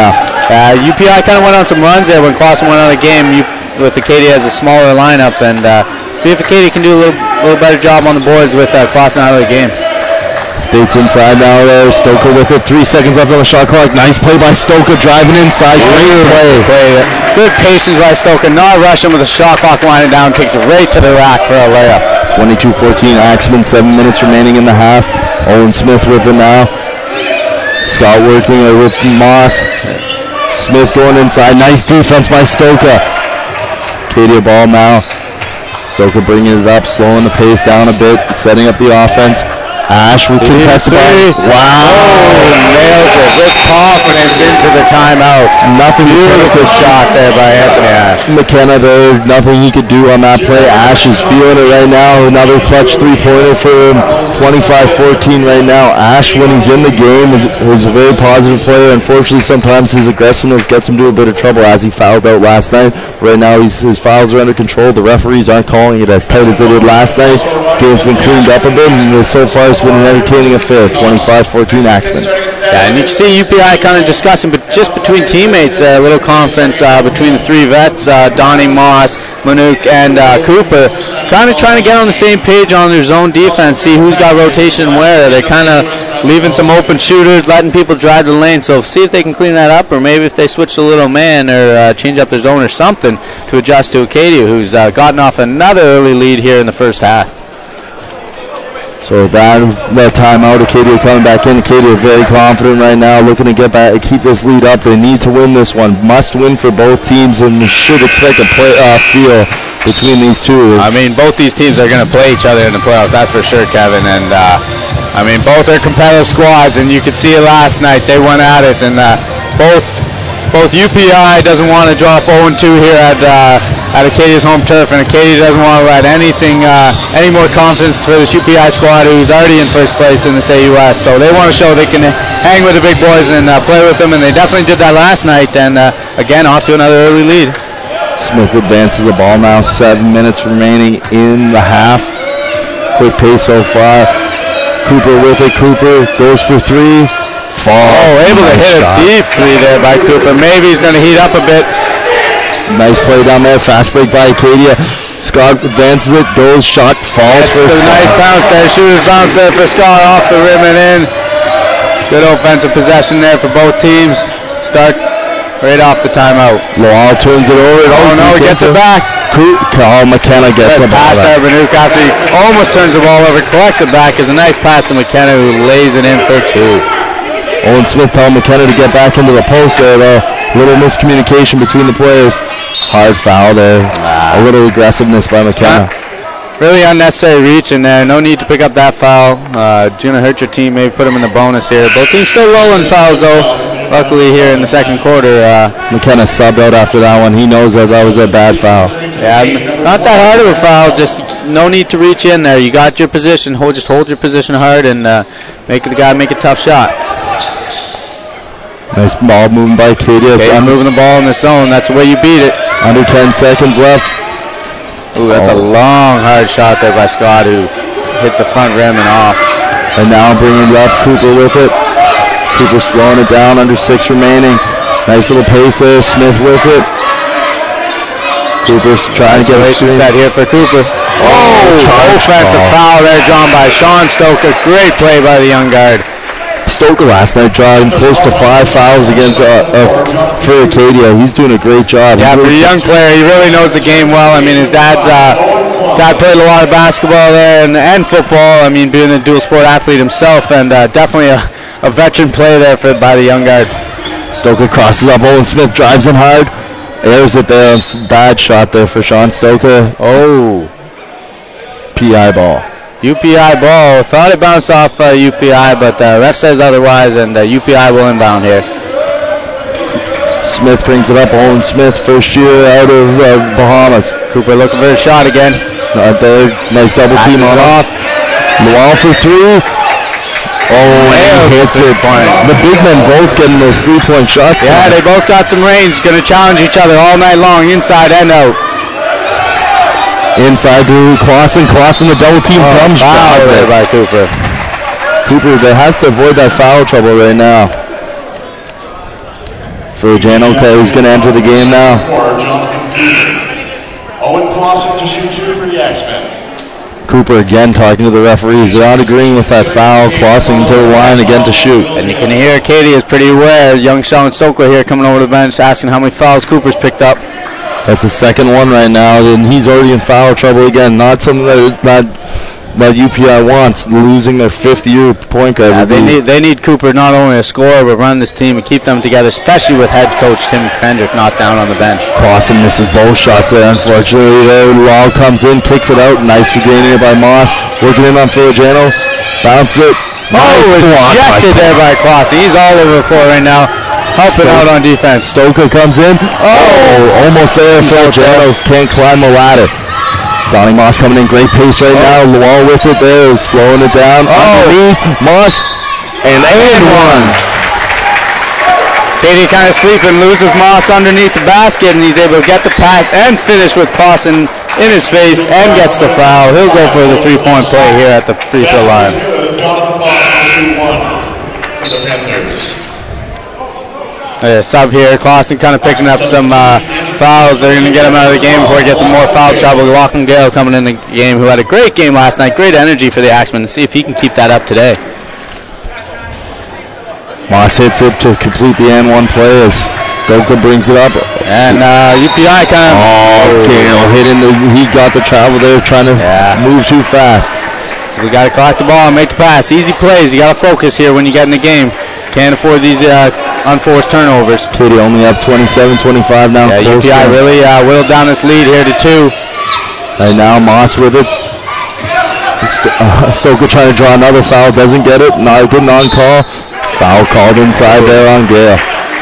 UPI kind of went on some runs there when Clausen went out of the game with Acadia as a smaller lineup, and see if Acadia can do a little better job on the boards with Clausen out of the game. States inside now there. Stoker with it. 3 seconds left on the shot clock. Nice play by Stoker, driving inside. Great play. Good patience by Stoker, not rushing with the shot clock winding down. Takes it right to the rack for a layup. 22-14 Axemen. 7 minutes remaining in the half. Owen Smith with it now. Scott working with Moss. Smith going inside. Nice defense by Stoker. Acadia ball now. Stoker bringing it up, slowing the pace down a bit, setting up the offense. Ash with contested ball. Wow. Nails it with confidence into the timeout. Nothing. Beautiful shot there by Anthony Ash. McKenna there, nothing he could do on that play. Ash is feeling it right now. Another clutch three-pointer for him. 25-14 right now. Ash, when he's in the game, is a very positive player. Unfortunately, sometimes his aggressiveness gets him into a bit of trouble, as he fouled out last night. Right now, his fouls are under control. The referees aren't calling it as tight as they did last night. Game's been cleaned up a bit, and so far it's been an entertaining affair. 25-14 Axemen. Yeah, and you can see UPI kind of discussing, but just between teammates, a little conference between the three vets, Donnie, Moss, Manuk, and Cooper, kind of trying to get on the same page on their zone defense, see who's got rotation where. They're kind of leaving some open shooters, letting people drive the lane, so see if they can clean that up, or maybe if they switch to little man or change up their zone or something to adjust to Acadia, who's gotten off another early lead here in the first half. So that timeout, Acadia coming back in. Acadia very confident right now, looking to get back, keep this lead up. They need to win this one. Must win for both teams, and should expect a playoff feel between these two. I mean, both these teams are going to play each other in the playoffs, that's for sure, Kevin. And I mean, both are competitive squads, and you could see it last night. They went at it, and both UPI doesn't want to drop 0-2 here at Acadia's home turf, and Acadia doesn't want to let any more confidence for this UPI squad, who's already in first place in this AUS. So they want to show they can hang with the big boys and play with them, and they definitely did that last night. And again, off to another early lead. Smith advances the ball now. 7 minutes remaining in the half. Quick pace so far. Cooper with it. Cooper goes for three. Able to hit a deep three there by Cooper. Maybe he's going to heat up a bit. Nice play down there. Fast break by Acadia. Scott advances it, goes, shot, falls for a nice bounce there. Shooter's bounce there for Scott, off the rim and in. Good offensive possession there for both teams. Start right off the timeout. Lowell turns it over. He gets it back. McKenna gets it back. Pass there, Manuk, after he almost turns the ball over, collects it back. Is a nice pass to McKenna, who lays it in for two. Owen Smith telling McKenna to get back into the post there, though. Little miscommunication between the players. Hard foul there. A little aggressiveness by McKenna. Really unnecessary reach in there. No need to pick up that foul. Going to hurt your team. Maybe put them in the bonus here. Both teams still rolling fouls, though. Luckily here in the second quarter. McKenna subbed out after that one. He knows that was a bad foul. Yeah, not that hard of a foul. Just no need to reach in there. You got your position. Just hold your position hard and make the guy make a tough shot. Nice ball moving by Acadia. Moving the ball in the zone. That's the way you beat it. Under 10 seconds left. Ooh, that's a long, hard shot there by Scott, who hits the front rim and off. And now bringing it up, Cooper with it. Cooper slowing it down, under 6 remaining. Nice little pace there. Smith with it. Cooper's trying to get a set here for Cooper. Offensive foul there drawn by Sean Stoker. Great play by the young guard. Stoker last night drawing close to 5 fouls against for Acadia. He's doing a great job. Yeah, for a young player, he really knows the game well. I mean, his dad played a lot of basketball there and football. I mean, being a dual sport athlete himself, and definitely a veteran play there by the young guard. Stoker crosses up. Owen Smith drives him hard. Airs it there. Bad shot there for Sean Stoker. PI ball. UPI ball. Thought it bounced off UPI, but the ref says otherwise, and UPI will inbound here. Smith brings it up. Owen Smith, first year out of Bahamas. Cooper looking for a shot again. Nice double team on off. Lowell for three. He hits it. The big men both getting those 3-point shots. Yeah, they both got some range. Going to challenge each other all night long, inside and out. Inside to Clausen. Clausen, the double team comes. Foul there by Cooper. Cooper has to avoid that foul trouble right now. Filogeno is going to enter the game now. Owen Clausen to shoot 2 for the Axemen. Cooper again talking to the referees. They're not agreeing with that foul. Crossing to the line again to shoot. And you can hear Acadia is pretty aware. Young Sean Stoker here coming over the bench asking how many fouls Cooper's picked up. That's the second one right now, and he's already in foul trouble again. Not something that UPI wants, losing their 5th-year point guard. Yeah, they need Cooper not only to score but run this team and keep them together, especially with head coach Tim Kendrick not down on the bench. Clausen misses both shots there, unfortunately. Law comes in, kicks it out. Nice regaining it by Moss. Working in on Filogeno. Bounces it. Ejected there by Clausen. He's all over the floor right now, helping out on defense. Stoker comes in. Almost there. Filogeno can't climb the ladder. Donnie Moss coming in, great pace right now. Wall with it there, slowing it down. Underneath, Moss, and one. Katie kind of sleeping, loses Moss underneath the basket, and he's able to get the pass and finish with Clausen in his face and gets the foul. He'll go for the 3-point play here at the free throw line. Jonathan Moss to shoot 1 for the Panthers. Sub here, Clausen kind of picking up some fouls. They're going to get him out of the game before he gets some more foul trouble. Lachlan Gale coming in the game, who had a great game last night. Great energy for the Axemen. To see if he can keep that up today. Moss hits it to complete the N1 play as Stoker brings it up. And UPI kind of... Gale hitting he got the travel there, trying to move too fast. So we got to collect the ball and make the pass. Easy plays. You got to focus here when you get in the game. Can't afford these unforced turnovers. Katie only up 27-25 now. Yeah, UPI really whittled down this lead here to 2. Right now, Moss with it. Stoker trying to draw another foul, doesn't get it. Not a good non-call. Foul called inside there on Gale.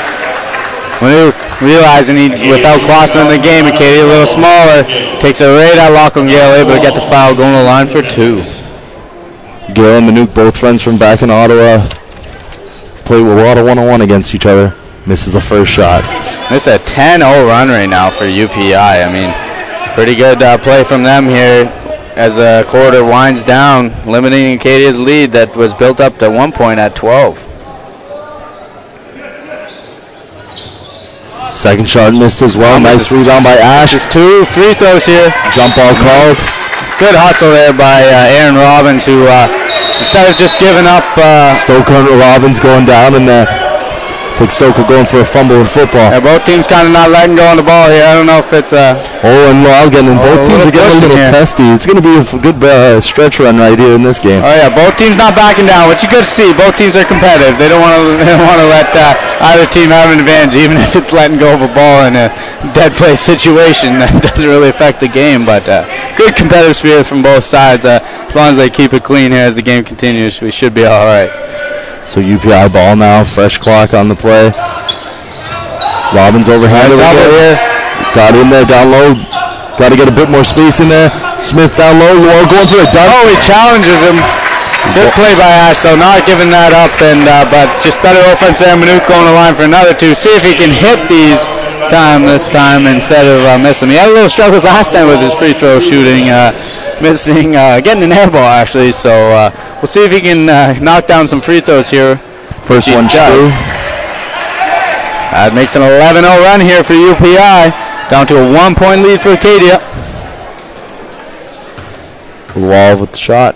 Realizing without Clausen in the game, Acadia a little smaller, takes it right at Lachlan Gale, able to get the foul, going to the line for 2. Gale and Manuk, both friends from back in Ottawa, play a lot of one-on-one against each other. Misses the first shot. This is a 10-0 run right now for UPI. I mean, pretty good play from them here as the quarter winds down, limiting Acadia's lead that was built up to 1 point at 12. Second shot missed as well. Nice rebound by Ash. Just 2 free throws here. Jump ball called. Good hustle there by Aaron Robbins, who instead of just giving up... Stoker Robbins going down, and it's like Stoker going for a fumble in football. Yeah, both teams kind of not letting go on the ball here. I don't know if it's... and Logan, and both teams are getting a little testy. It's going to be a good stretch run right here in this game. Oh yeah, both teams not backing down, which you good to see. Both teams are competitive. They don't want to let either team have an advantage, even if it's letting go of a ball in a dead play situation. That doesn't really affect the game, but good competitive spirit from both sides. As long as they keep it clean here as the game continues, we should be all right. So UPI ball now, fresh clock on the play. Robbins overhanded here. Got in there down low. Got to get a bit more space in there. Smith down low. Wall going for a dunk. Oh, he challenges him. Good play by Ash, though, not giving that up, and but just better offense there. Manuk going to the line for another 2. See if he can hit these this time instead of missing. He had a little struggles last time with his free throw shooting, missing, getting an air ball actually. So we'll see if he can knock down some free throws here. First one true. That makes an 11-0 run here for UPI, down to a 1-point lead for Acadia. Wall with the shot.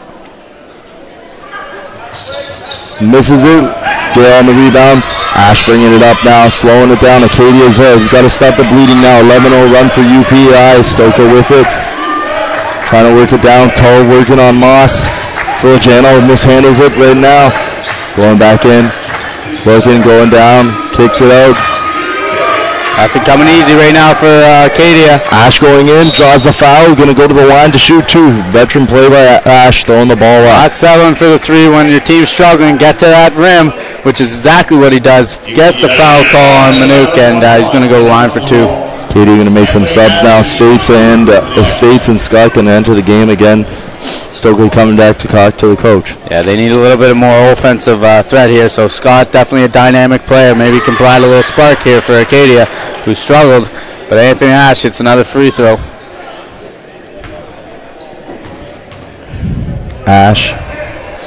Misses it. Gale on the rebound. Ash bringing it up now, slowing it down. Acadia's we've got to stop the bleeding now. 11-0 run for UPI. Stoker with it. Trying to work it down. Toe working on Moss. Filogeno mishandles it right now. Going back in. Looking, going down. Kicks it out. Nothing coming easy right now for Acadia. Ash going in, draws the foul, going to go to the line to shoot 2. Veteran play by Ash, throwing the ball out. Not settling for the 3 when your team's struggling. Get to that rim, which is exactly what he does. Gets the foul call on Manuk, and he's going to go to the line for 2. Katie going to make some subs now. States and Scott going to enter the game again. Stokely coming back to talk to the coach. Yeah, they need a little bit more offensive threat here, so Scott definitely a dynamic player. Maybe can provide a little spark here for Acadia, who struggled. But Anthony Ash, it's another free throw. Ash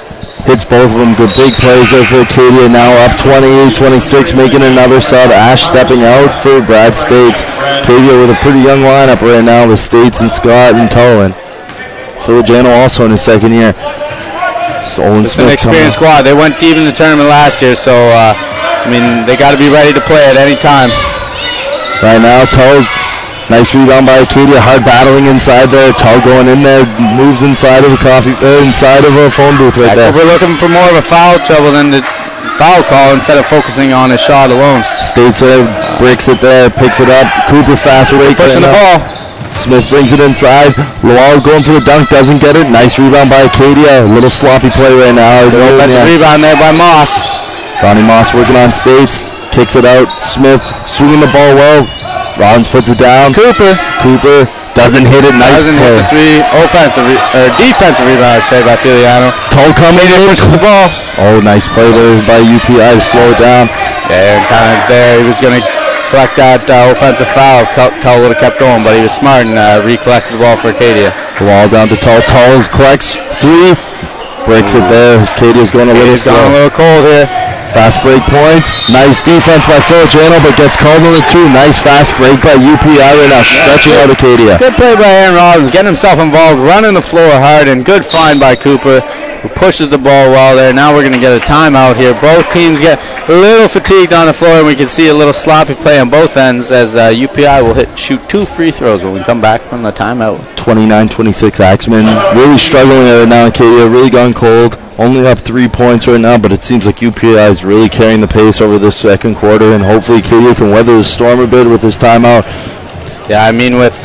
hits both of them. Good big plays there for Acadia. Now up 28-26, making another sub. Ash stepping out for Brad States. Acadia with a pretty young lineup right now with States and Scott and Tullen. Filogeno also in his second year. It's an experienced squad. They went deep in the tournament last year, so I mean, they got to be ready to play at any time. Right now, Tull, nice rebound by Acadia. Hard battling inside there. Tull going in there, moves inside of the inside of a phone booth right there. We're looking for more of a foul trouble than the foul call instead of focusing on his shot alone. States there, breaks it there, picks it up. Cooper fast break. Pushing the ball. Smith brings it inside. Lowell going for the dunk, doesn't get it. Nice rebound by Acadia. A little sloppy play right now. Offensive rebound there by Moss. Donnie Moss working on States. Kicks it out. Smith swinging the ball well. Rollins puts it down. Cooper doesn't hit it. Nice doesn't play. Hit the three. Defensive rebound, I say, by Filiano. Tull coming in. Pushes the ball. Oh, nice play there by UPI to slow it down. Yeah, and kind of there. He was going to collect that offensive foul. Tull would have kept going, but he was smart and recollected the ball for Acadia. The ball down to Tull. Tull collects three. Breaks it there. Acadia's going a little slow. Gone a little cold here. Fast break point. Nice defense by Filogeno, but gets called on the two. Nice fast break by UPI right now, stretching out Acadia. Good play by Aaron Robbins, getting himself involved, running the floor hard, and good find by Cooper, who pushes the ball well there. Now we're going to get a timeout here. Both teams get a little fatigued on the floor, and we can see a little sloppy play on both ends as UPI will shoot 2 free throws when we come back from the timeout. 29-26 Axemen. Really struggling right now. Acadia really gone cold. Only up 3 points right now, but it seems like UPI is really carrying the pace over this second quarter, and hopefully Acadia can weather the storm a bit with this timeout. Yeah, I mean with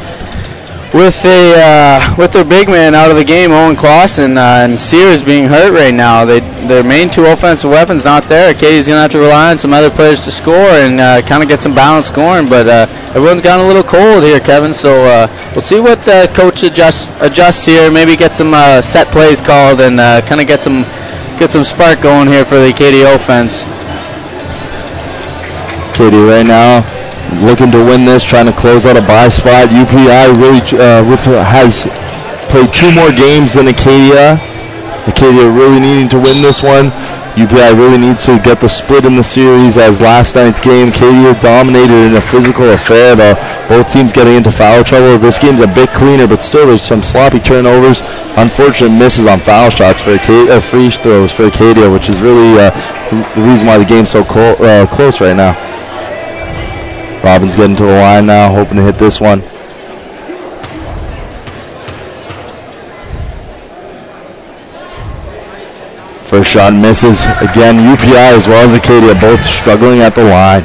their big man out of the game, Owen Clausen, and Sears being hurt right now, their main 2 offensive weapons not there. Acadia's going to have to rely on some other players to score and kind of get some balanced scoring, but everyone's gotten a little cold here, Kevin, so we'll see what coach adjusts here, maybe get some set plays called and kind of get some spark going here for the Acadia offense. Acadia right now looking to win this, trying to close out a bye spot. UPI really has played 2 more games than Acadia. Acadia really needing to win this one. UPI really needs to get the split in the series, as last night's game, Acadia dominated in a physical affair. Both teams getting into foul trouble. This game's a bit cleaner, but still there's some sloppy turnovers. Unfortunate misses on foul shots for Acadia, free throws for Acadia, which is really the reason why the game's so close right now. Robbins getting to the line now, hoping to hit this one. First shot misses. Again, UPI as well as Acadia both struggling at the line.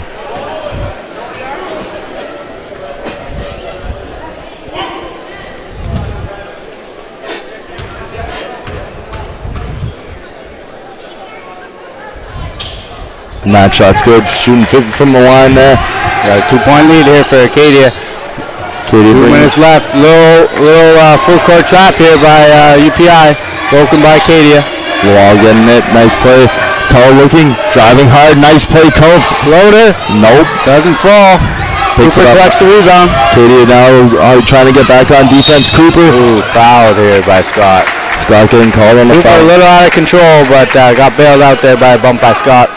And that shot's good. Shooting 50 from the line there. Got a 2-point lead here for Acadia. 2 minutes left. Little full court trap here by UPI. Broken by Acadia. Wall getting it. Nice play. Tull looking. Driving hard. Nice play. Tull floater. Nope. Doesn't fall. Cooper collects the rebound. Acadia now trying to get back on defense. Cooper. Ooh, fouled here by Scott. Scott getting called on the foul. Cooper a little out of control, but got bailed out there by a bump by Scott.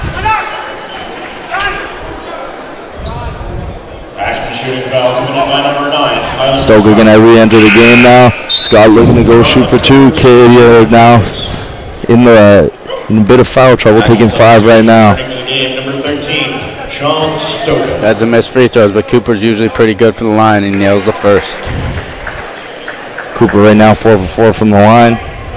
Stoker going to re-enter the game now. Scott looking to go shoot for 2. Acadia now in a bit of foul trouble, taking 5 right now. That's a missed free throws, but Cooper's usually pretty good for the line. He nails the first. Cooper right now 4 for 4 from the line.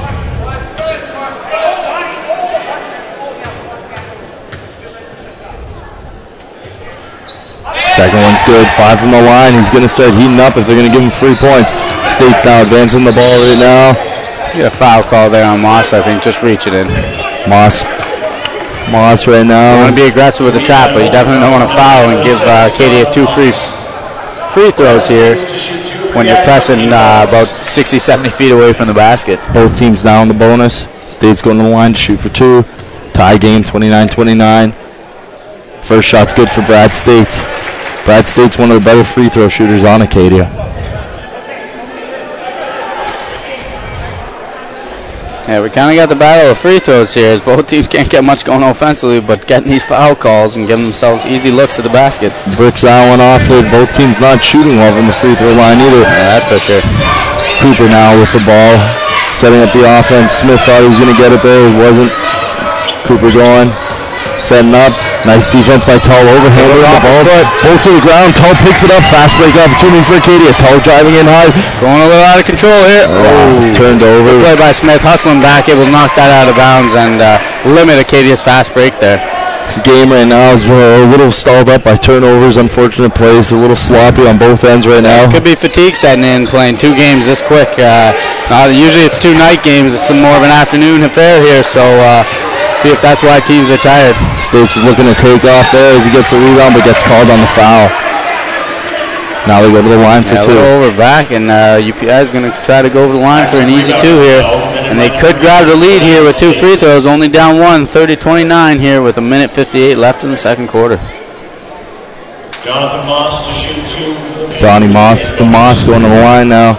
Second one's good. 5 from the line. He's going to start heating up if they're going to give him 3 points. State's now advancing the ball right now. Yeah, foul call there on Moss, I think. Just reach it in. Moss right now. You want to be aggressive with the trap, but you definitely don't want to foul and give Acadia 2 free throws here when you're pressing about 60, 70 feet away from the basket. Both teams now in the bonus. State's going to the line to shoot for 2. Tie game, 29-29. First shot's good for Brad States. Brad State's one of the better free throw shooters on Acadia. Yeah, we kind of got the battle of free throws here, as both teams can't get much going offensively, but getting these foul calls and giving themselves easy looks at the basket. Bricks that one off here. Both teams not shooting well from the free throw line either. Yeah, that's for sure. Cooper now with the ball, setting up the offense. Smith thought he was going to get it there. He wasn't. Cooper going, setting up. Nice defense by Tull. Overhanding the ball. Both to the ground. Tull picks it up. Fast break opportunity for Acadia. Tull driving in hard. Going a little out of control here. Turned over. Good play by Smith. Hustling back. Able to knock that out of bounds and limit Acadia's fast break there. This game right now is a little stalled up by turnovers. Unfortunate plays. A little sloppy on both ends right now. Could be fatigue setting in playing 2 games this quick. Usually it's 2 night games. It's more of an afternoon affair here. So see if that's why teams are tired. States was looking to take off there as he gets the rebound, but gets called on the foul. Now they go to the line for 2. A little over back, and UPI is going to try to go over the line for an easy 2 here. And they could grab the lead here with 2 free throws, only down 1, 30-29 here with 1:58 left in the second quarter. Jonathan Moss to shoot 2 for the Panthers. Donnie Moss going to the line now.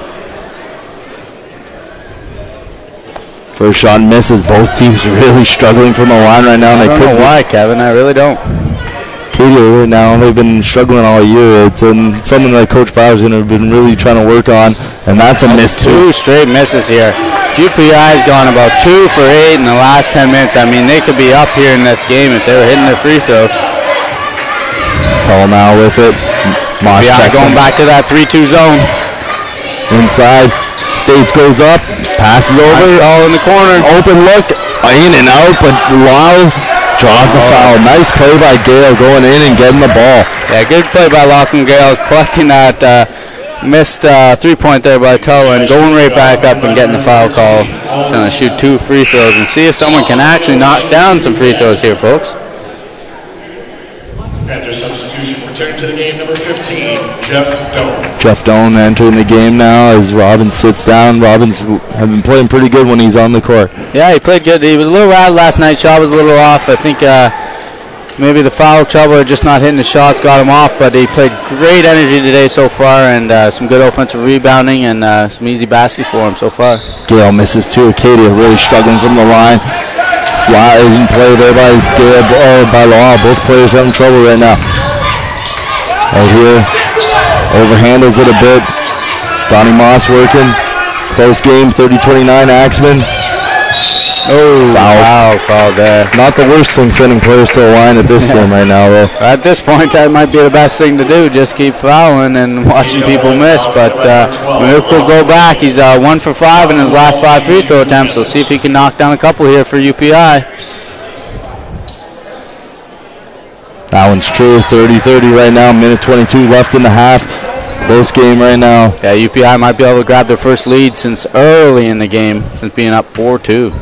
First shot misses. Both teams are really struggling from the line right now. I don't know why, Kevin. I really don't. Acadia right now, they've been struggling all year. It's something that Coach Bowers have been really trying to work on, and that's a miss too. 2 straight misses here. UPI's gone about 2 for 8 in the last 10 minutes. I mean, they could be up here in this game if they were hitting their free throws. Tull now with it. Moss going back to that 3-2 zone. Inside. States goes up, passes over, all in the corner. Open look, in and out, but Lyle draws the foul. Nice play by Gale going in and getting the ball. Yeah, good play by Lachlan Gale, collecting that missed 3-point there by Tull and going right back up and getting the foul call. Going to shoot 2 free throws and see if someone can actually knock down some free throws here, folks. Panther substitution return to the game, number 15, Jeff Doan. Jeff Doan entering the game now as Robbins sits down. Robbins have been playing pretty good when he's on the court. Yeah, he played good. He was a little rattled last night. Shot was a little off. I think maybe the foul trouble or just not hitting the shots got him off, but he played great energy today so far and some good offensive rebounding and some easy baskets for him so far. Gale misses too. Acadia really struggling from the line. Sliding play there by Gale, by Law. Both players having trouble right now. Right here, overhandles it a bit. Donnie Moss working. Close game, 30-29, Axemen. Oh, foul called there. Not the worst thing sending players to the line at this game right now, though. At this point, that might be the best thing to do. Just keep fouling and watching people miss. But Luke will go back. He's 1 for 5 in his last 5 free throw attempts. We'll see if he can knock down a couple here for UPI. That one's true. 30-30 right now. Minute 22 left in the half. Close game right now. Yeah, UPI might be able to grab their first lead since early in the game, since being up 4-2.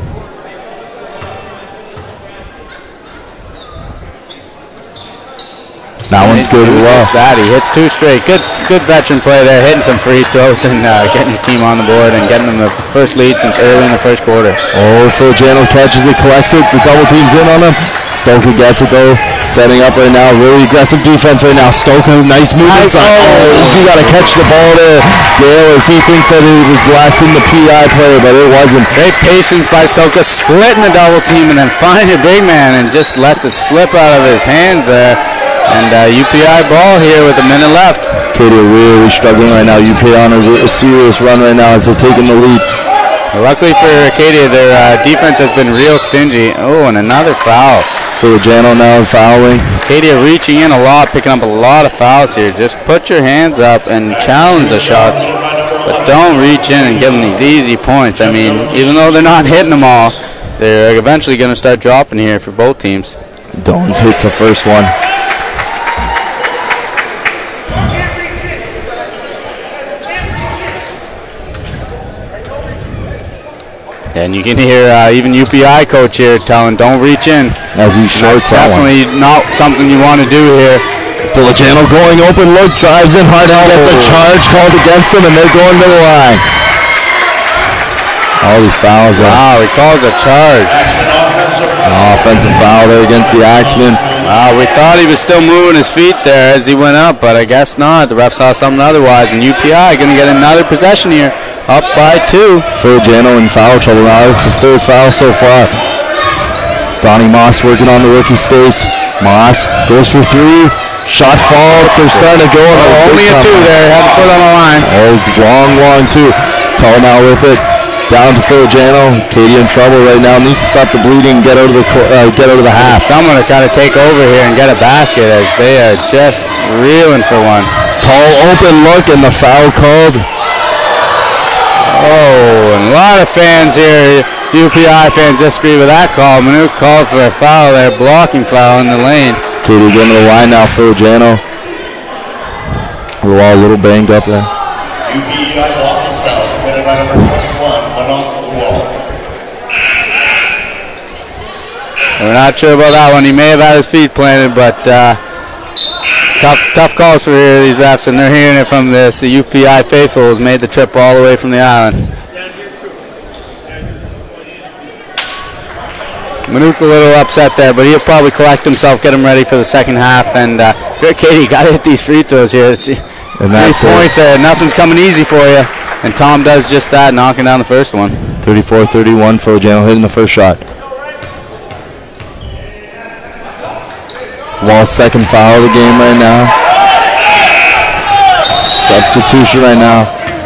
That one's good as well. He hits 2 straight. Good veteran play there, hitting some free throws and getting the team on the board and getting them the first lead since early in the first quarter. Oh, Filgiano catches it, collects it. The double team's in on him. Stoker gets it though. Setting up right now. Really aggressive defense right now. Stoker, nice move inside. Oh, he got to catch the ball there. Gale, as he thinks that it was last in the PI player, but it wasn't. Great patience by Stoker, splitting the double team and then finding a big man and just lets it slip out of his hands there. And UPI ball here with a minute left. Acadia really struggling right now. UPI on a serious run right now as they're taking the lead. Luckily for Acadia, their defense has been real stingy. Oh, and another foul. Filgiano now fouling. Acadia reaching in a lot, picking up a lot of fouls here. Just put your hands up and challenge the shots, but don't reach in and give them these easy points. I mean, even though they're not hitting them all, they're eventually going to start dropping here for both teams. Doan hits the first one. And you can hear even UPI coach here telling, don't reach in. As he shorts that one. Definitely not something you want to do here. Filgiano going open look, drives in hard and gets a charge called against him, and they're going to the line. All these fouls. Wow, he calls a charge. An offensive foul there against the Axemen. Wow, we thought he was still moving his feet there as he went up, but I guess not. The ref saw something otherwise, and UPI going to get another possession here. up by 2. Phil Jano in foul trouble now. It's his third foul so far. Donnie Moss working on the rookie States. Moss goes for 3. Shot falls. They're starting to go. Only a 2 there. Had to put on the line. Long 2. Tall now with it. Down to Phil Jano. Acadia in trouble right now. Needs to stop the bleeding. Get out of the half. Someone to kind of take over here and get a basket as they are just reeling for one. Tall open look and the foul called. Oh, and a lot of fans here, UPI fans, disagree with that call. Manute called for a foul there, blocking foul in the lane. Acadia getting to the line now. Phil Jano. We're all a little banged up there. UPI blocking foul committed by number 21, Manong Lual. We're not sure about that one. He may have had his feet planted, but tough calls for these refs, and they're hearing it from this. The UPI faithful has made the trip all the way from the island. Manute a little upset there, but he'll probably collect himself, get him ready for the second half. And Katie, got to hit these free throws here. It's 3 points. Nothing's coming easy for you. And Tom does just that, knocking down the first one. 34-31, Phil Jano hitting the first shot. Wall's second foul of the game right now. Substitution right now.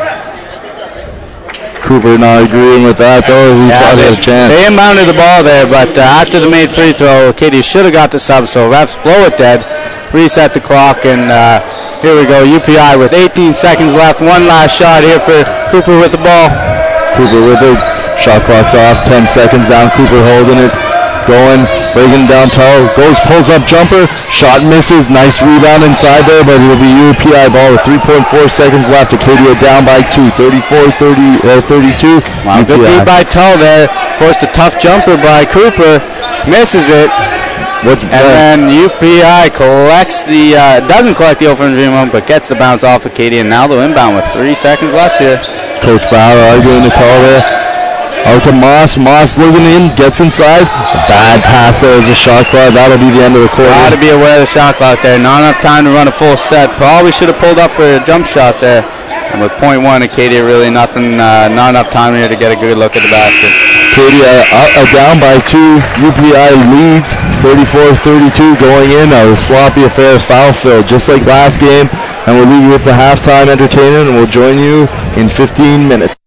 Cooper not agreeing with that though. He thought he had a chance. They inbounded the ball there, but after the made free throw, Acadia should have got the sub, so refs blow it dead, reset the clock, and here we go. UPI with 18 seconds left. One last shot here for Cooper with the ball. Cooper with it. Shot clock's off. 10 seconds down. Cooper holding it. Going, breaking down tall, pulls up jumper, shot misses, nice rebound inside there, but it'll be UPI ball with 3.4 seconds left. Acadia down by 2, 34-32. Wow, good beat by Tull there, forced a tough jumper by Cooper, misses it, and then UPI doesn't collect the open rebound, but gets the bounce off Acadia, and now they'll inbound with 3 seconds left here. Coach Bauer arguing the call there. Out to Moss. Moss looking in, gets inside. A bad pass there as a shot clock. That'll be the end of the quarter. Got to be aware of the shot clock there. Not enough time to run a full set. Probably should have pulled up for a jump shot there. And with .1, Acadia really not enough time here to get a good look at the basket. Acadia down by 2. UPI leads 34-32 going in. A sloppy affair, foul filled, just like last game. And we'll leave you with the halftime entertainment, and we'll join you in 15 minutes.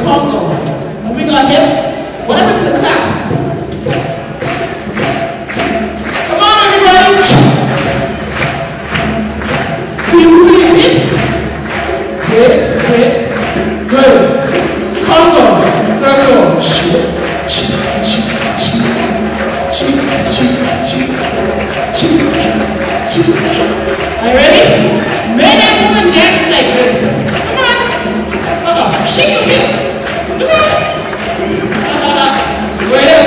Congo. Moving our hips. What happens to the clap? Come on, everybody. So you're moving your hips. Tip, tip. Good. Congo. Circle. Are you ready? Men and women dance like this. Come on. Shake your hips. Come on. Go ahead.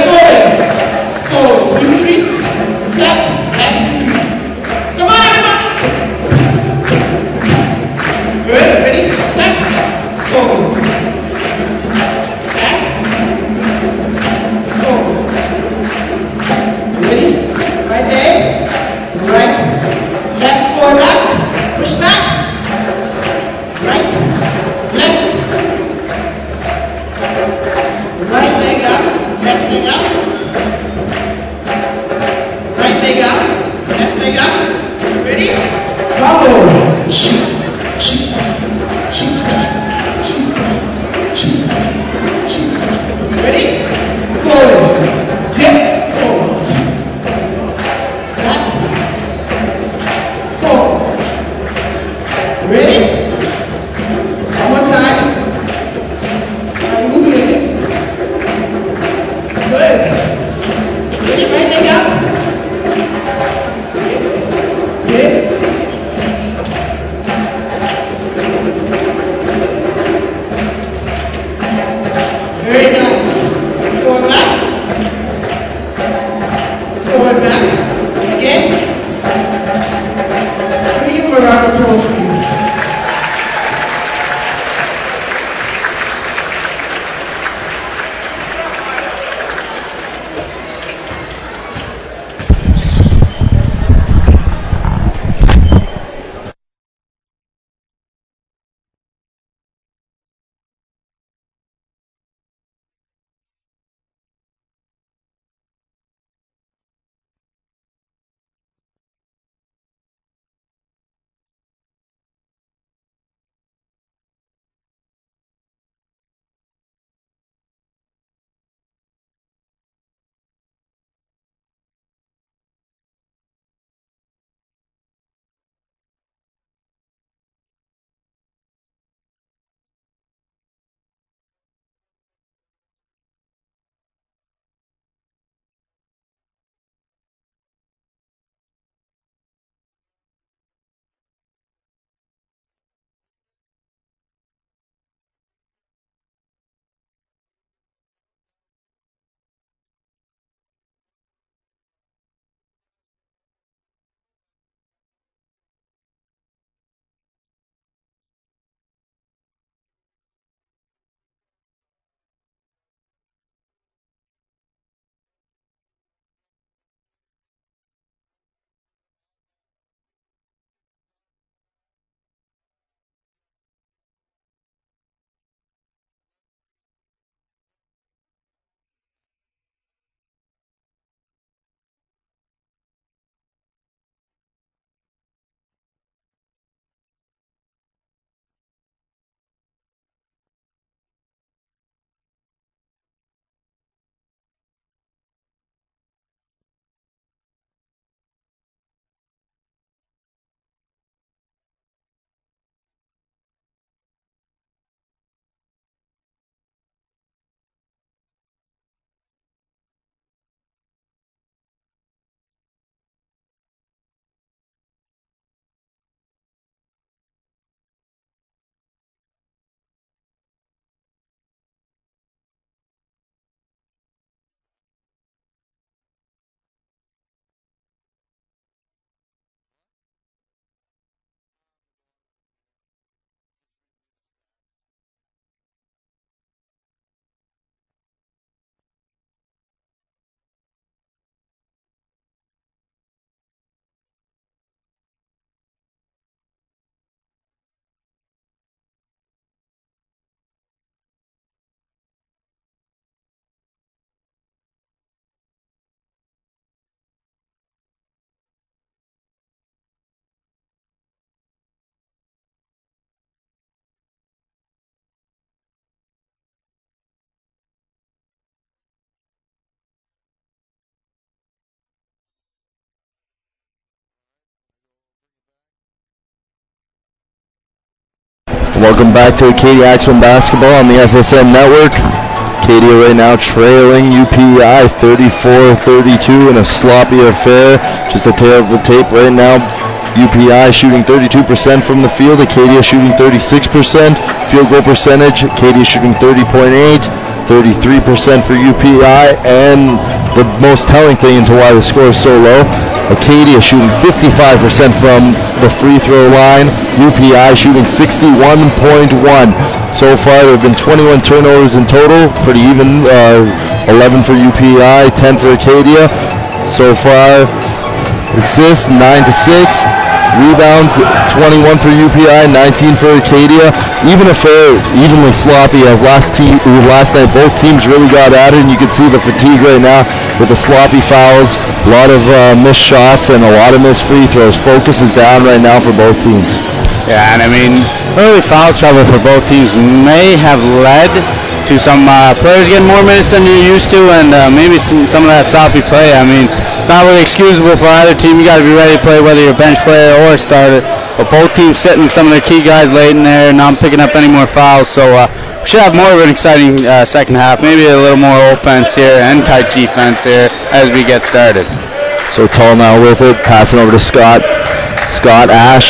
Welcome back to Acadia Axemen basketball on the SSN network. Acadia right now trailing UPI 34-32 in a sloppy affair. Just a tail of the tape right now. UPI shooting 32% from the field. Acadia shooting 36%. Field goal percentage, Acadia shooting 30.8. 33% for UPI, and the most telling thing into why the score is so low, Acadia shooting 55% from the free throw line, UPI shooting 61.1. So far there have been 21 turnovers in total, pretty even, 11 for UPI, 10 for Acadia. So far, assists 9-6. Rebounds 21 for UPI, 19 for Acadia. Even affair, evenly sloppy as last night. Both teams really got at it, and you can see the fatigue right now with the sloppy fouls, a lot of missed shots, and a lot of missed free throws. Focus is down right now for both teams. Yeah, and I mean, early foul trouble for both teams may have led to some players getting more minutes than you're used to, and maybe some of that sloppy play. I mean, not really excusable for either team. You got to be ready to play whether you're a bench player or a starter. But both teams sitting some of their key guys late in there, not picking up any more fouls. So we should have more of an exciting second half. Maybe a little more offense here and tight defense here as we get started. So Tall now with it, passing over to Scott. Scott, Ash.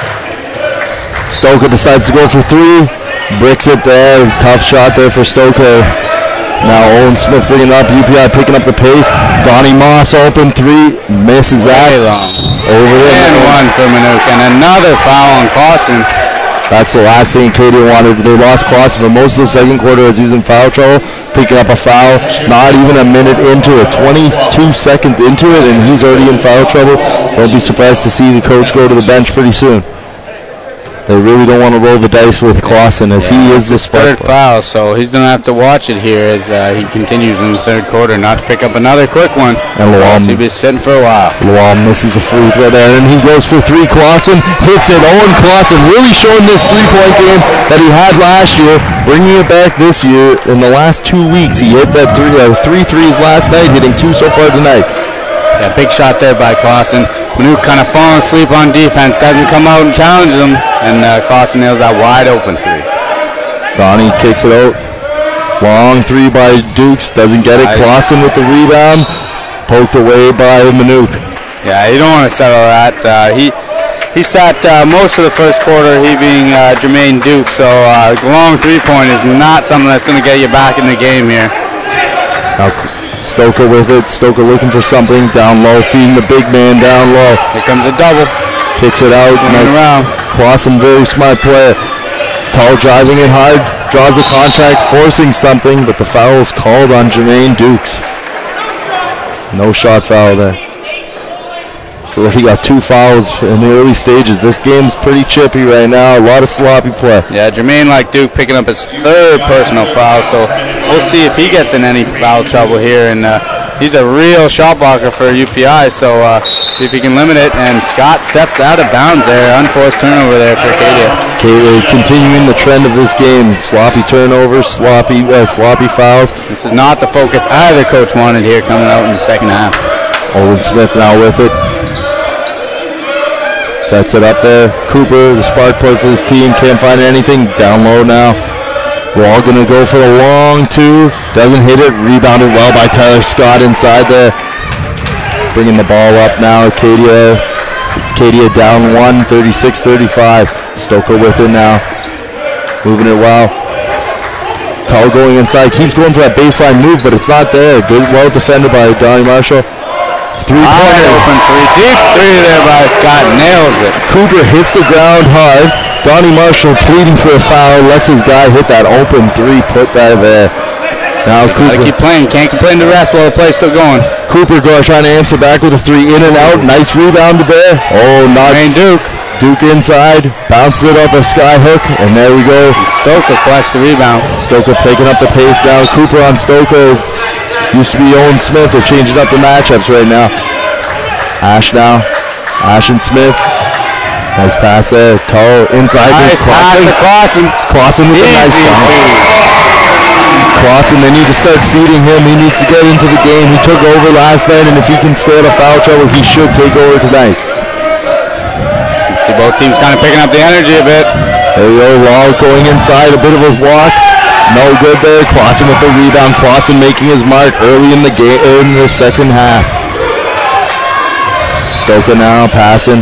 Stoker decides to go for three. Bricks it there. Tough shot there for Stoker. Now Owen Smith bringing up, UPI picking up the pace. Donnie Moss open three, misses that. Over there. And one for Manouk, and another foul on Clausen. That's the last thing Acadia wanted. They lost Clausen for most of the second quarter as he was in foul trouble, picking up a foul. Not even a minute into it, 22 seconds into it, and he's already in foul trouble. Don't be surprised to see the coach go to the bench pretty soon. They really don't want to roll the dice with Clausen as he is the third foul, so he's going to have to watch it here as he continues in the third quarter not to pick up another quick one. And he'll be sitting for a while. Luam misses the free throw there, and he goes for three. Clausen hits it. Owen Clausen really showing this three-point game that he had last year, bringing it back this year. In the last 2 weeks, he hit that three threes last night, hitting two so far tonight. Yeah, big shot there by Clausen. Manouk kind of falling asleep on defense, doesn't come out and challenge him, and Clausen nails that wide open three. Donnie kicks it out. Long three by Dukes, doesn't get it. Clausen with the rebound, poked away by Manouk. Yeah, you don't want to settle that. He sat most of the first quarter, he being Jermaine Duke, so long three-point is not something that's going to get you back in the game here. Now, Stoker with it. Stoker looking for something down low, feeding the big man down low. Here comes a double. Kicks it out. Nice. Around. Clausen, very smart player. Tall driving it hard. Draws the contact, forcing something, but the foul is called on Jermaine Dukes. No shot foul there. He got two fouls in the early stages. This game's pretty chippy right now. A lot of sloppy play. Yeah, Jermaine, like Duke, picking up his third personal foul, so we'll see if he gets in any foul trouble here. And he's a real shot blocker for UPI, so see if he can limit it. And Scott steps out of bounds there. Unforced turnover there for Acadia. Acadia continuing the trend of this game. Sloppy turnovers, sloppy fouls. This is not the focus either coach wanted here coming out in the second half. Owen Smith now with it. Sets it up there. Cooper, the spark plug for this team, can't find anything. Down low now. We're all going to go for the long two. Doesn't hit it. Rebounded well by Tyler Scott inside there. Bringing the ball up now. Acadia down one, 36-35. Stoker with it now. Moving it well. Tall going inside. Keeps going for that baseline move, but it's not there. Good, well defended by Donnie Marshall. Wide open three. Deep three there by Scott. Nails it. Cooper hits the ground hard. Donnie Marshall pleading for a foul. Lets his guy hit that open three. Put that there. Now Cooper. Gotta keep playing. Can't complain the rest while the play's still going. Cooper trying to answer back with a three. In and out. Nice rebound there. Oh, not Duke. Duke inside. Bounces it up a sky hook. And there we go. Stoker collects the rebound. Stoker taking up the pace now. Cooper on Stoker. Used to be Owen Smith. They're changing up the matchups right now. Ash now. Ash and Smith. Nice pass there. Tall inside. Nice pass to Clausen. Clausen with a nice one. Clausen, they need to start feeding him. He needs to get into the game. He took over last night, and if he can stay out of foul trouble, he should take over tonight. See both teams kind of picking up the energy a bit. There you go, Law going inside, a bit of a walk. No good there. Clausen with the rebound. Clausen making his mark early in the game, in the second half. Stoker now passing.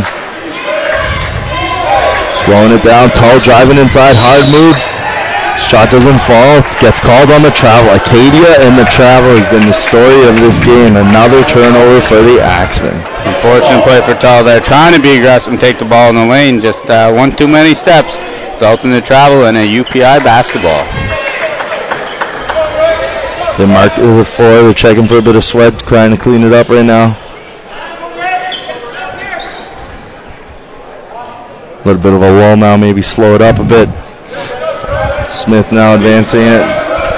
Slowing it down. Tull driving inside. Hard move. Shot doesn't fall. Gets called on the travel. Acadia and the travel has been the story of this game. Another turnover for the Axemen. Unfortunate play for Tull there. Trying to be aggressive and take the ball in the lane. Just one too many steps. Resulting in the travel and a UPI basketball. They mark the floor. They're checking for a bit of sweat. Trying to clean it up right now. A little bit of a lull now, maybe slow it up a bit. Smith now advancing it.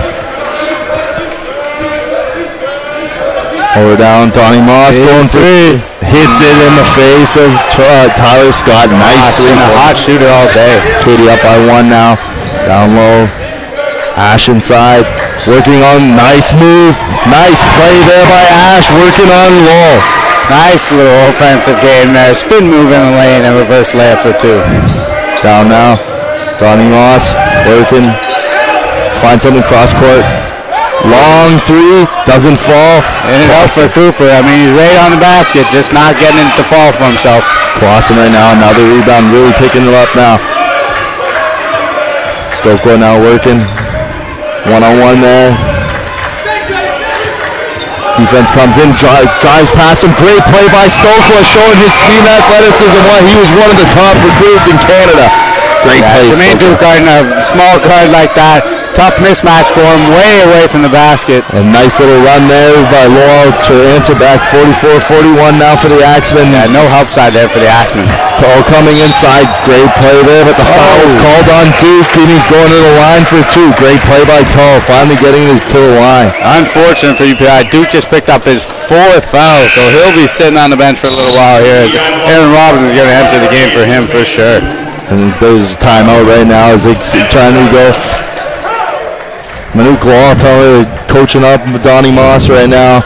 Over down, Donnie Moss going for three. Hits it in the face of Tyler Scott. Nice three. Been a hot shooter all day. Katie up by one now. Down low. Ash inside. Working on, nice move. Nice play there by Ash. Working on Lowell. Nice little offensive game there. Spin move in the lane and reverse layup for two. Down now. Donnie Moss working. Finds something cross court. Long three. Doesn't fall. And it out for Cooper. I mean, he's right on the basket. Just not getting it to fall for himself. Clausen right now. Another rebound. Really picking it up now. Stokewell now working. One-on-one there. Defense comes in, drives past him. Great play by Stokewell, showing his speed and athleticism. He was one of the top recruits in Canada. Great play. Jermaine Duke guarding a small guard like that. Tough mismatch for him, way away from the basket. A nice little run there by Lowell to answer back. 44-41 now for the Axemen. Yeah, no help side there for the Axemen. Tull coming inside. Great play there, but the foul is called on Duke, and he's going to the line for two. Great play by Tull, finally getting to the line. Unfortunate for UPI. Duke just picked up his fourth foul, so he'll be sitting on the bench for a little while here as Aaron Robinson's going to enter the game for him for sure. And there's a timeout right now as they're trying to go. Manute Law coaching up Donnie Moss right now.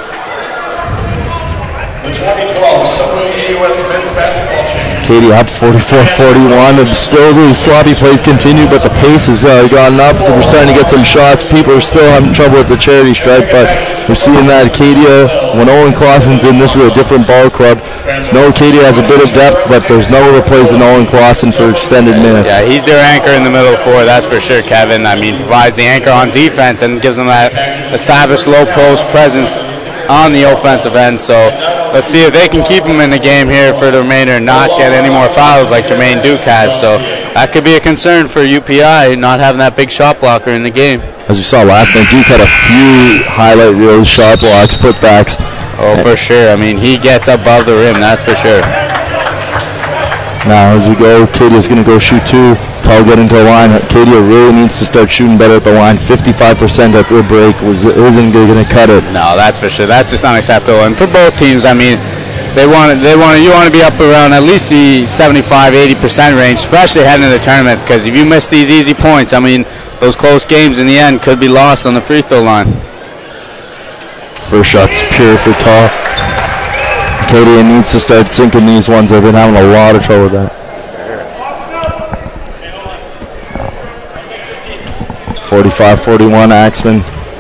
The 2012 Subway AUS Men's Basketball Championship. Katie up 44-41. Still the sloppy plays continue, but the pace has gotten up. We're starting to get some shots. People are still having trouble with the charity stripe, but we're seeing that Acadia, when Owen Clausen's in, this is a different ball club. No, Acadia has a bit of depth, but there's no replacing Owen Clausen for extended minutes. Yeah, he's their anchor in the middle four, that's for sure, Kevin. I mean, provides the anchor on defense and gives them that established low post presence on the offensive end. So let's see if they can keep him in the game here for the remainder and not get any more fouls like Jermaine Duke has. So that could be a concern for UPI, not having that big shot blocker in the game. As we saw last night, Duke had a few highlight reels, shot blocks, putbacks. Oh, for sure. I mean, he gets above the rim, that's for sure. Now as we go, Acadia's going to go shoot two. Tull get into the line. Acadia really needs to start shooting better at the line. 55% at the break isn't going to cut it. No, that's for sure. That's just unacceptable. And for both teams, I mean, you want to be up around at least the 75-80% range, especially heading into the tournaments, because if you miss these easy points, I mean, those close games in the end could be lost on the free throw line. First shot's pure for Tull. Acadia needs to start sinking these ones. They've been having a lot of trouble with that. 45-41 Axemen.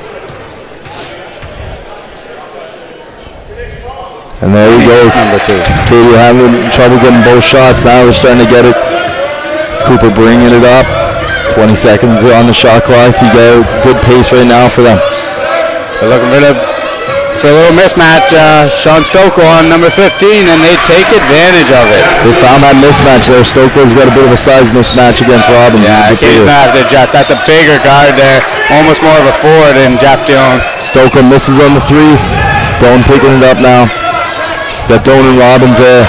And there he goes. Number two. Acadia having trouble getting both shots. Now they're starting to get it. Cooper bringing it up. 20 seconds on the shot clock. You got a good pace right now for them. They're looking for a little mismatch. Sean Stokewell on number 15, and they take advantage of it. They found that mismatch there. Stokewell's got a bit of a size mismatch against Robinson. Yeah, he's going to have to adjust. That's a bigger guard there. Almost more of a forward than Jeff Dillon. Stokewell misses on the three. Doan picking it up now. Got Doan and Robbins there.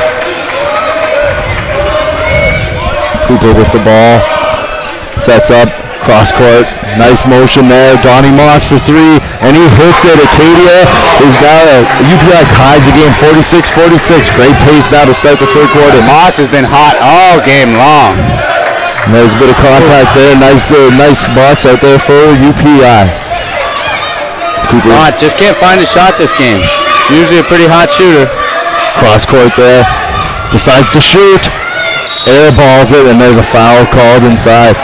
Cooper with the ball. Sets up. Cross court. Nice motion there. Donnie Moss for three. And he hits it. Acadia is now, UPI ties the game 46-46. Great pace now to start the third quarter. Moss has been hot all game long. And there's a bit of contact there. Nice box out there for UPI. Cooper just can't find a shot this game. Usually a pretty hot shooter. Cross court there. Decides to shoot. airballs it, and there's a foul called inside.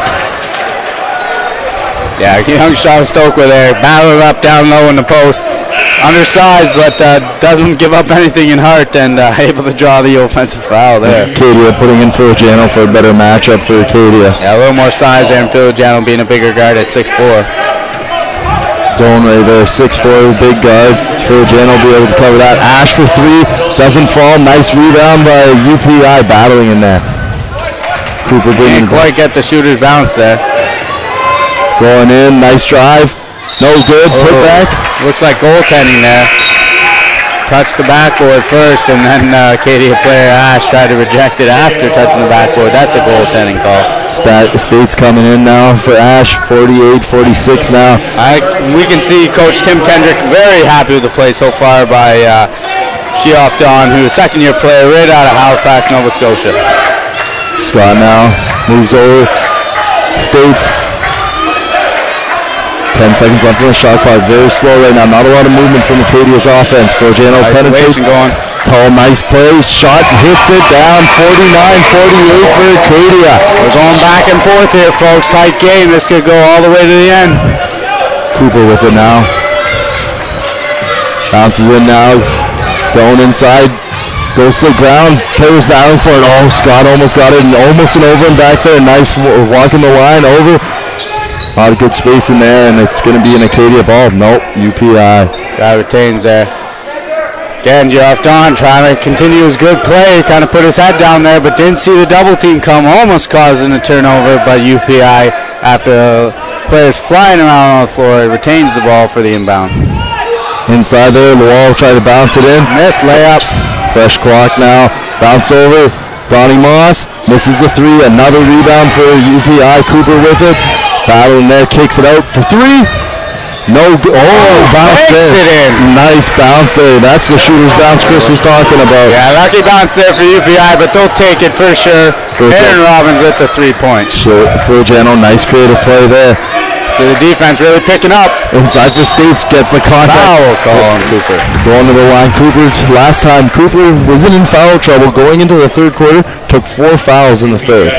Yeah, young Sean Stoker there, battling up down low in the post. Undersized, but doesn't give up anything in heart, and able to draw the offensive foul there. Acadia putting in Filigiano for a better matchup for Acadia. Yeah, a little more size there, and Filigiano being a bigger guard at 6'4". Doan right there, 6'4", big guard. Filigiano will be able to cover that. Ash for three, doesn't fall. Nice rebound by UPI, battling in there. Cooper Didn't quite get the shooter's bounce there. Going in, nice drive. No good, put back. Looks like goaltending there. Touched the backboard first, and then Acadia player Ash tried to reject it after touching the backboard. That's a goaltending call. State's coming in now for Ash, 48-46 now. We can see Coach Tim Kendrick very happy with the play so far by Sheoff Don, who's a second-year player right out of Halifax, Nova Scotia. Scott now moves over. State's 10 seconds left on the shot clock. Very slow right now. Not a lot of movement from Acadia's offense. Filigiano penetrates. Going. Tall, nice play. Shot hits it down. 49-48 for Acadia. We're going back and forth here, folks. Tight game. This could go all the way to the end. Cooper with it now. Bounces in now. Doan inside. Goes to the ground. Players battling for it. Oh, Scott almost got it. And almost an over and back there. Nice walking the line over. A lot of good space in there, and it's going to be an Acadia ball. Nope, UPI. Guy retains there. Again, Geoff Don trying to continue his good play. Kind of put his head down there, but didn't see the double team come. Almost causing a turnover, but UPI, after players flying around on the floor, retains the ball for the inbound. Inside there, Lowell tried to bounce it in. Missed layup. Fresh clock now. Bounce over. Donnie Moss misses the three. Another rebound for UPI. Cooper with it. Battling there, kicks it out for three. No, bounce it in. Nice bounce there. That's the shooter's bounce Chris was talking about. Yeah, lucky bounce there for UPI, but they'll take it for sure. Aaron Robbins with the 3-point. Sure, Filigiano, nice creative play there. So the defense really picking up. Inside for States, gets the contact. Foul call on Cooper. Going to the line. Last time Cooper wasn't in foul trouble going into the third quarter, took 4 fouls in the third.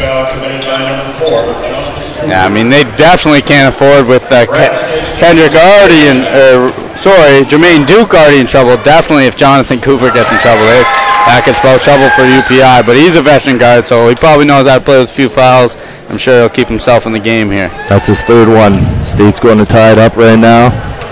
Yeah, I mean, they definitely can't afford with Kendrick already Jermaine Duke already in trouble. Definitely if Jonathan Cooper gets in trouble, that could spell trouble for UPI. But he's a veteran guard, so he probably knows how to play with a few fouls. I'm sure he'll keep himself in the game here. That's his third one. State's going to tie it up right now.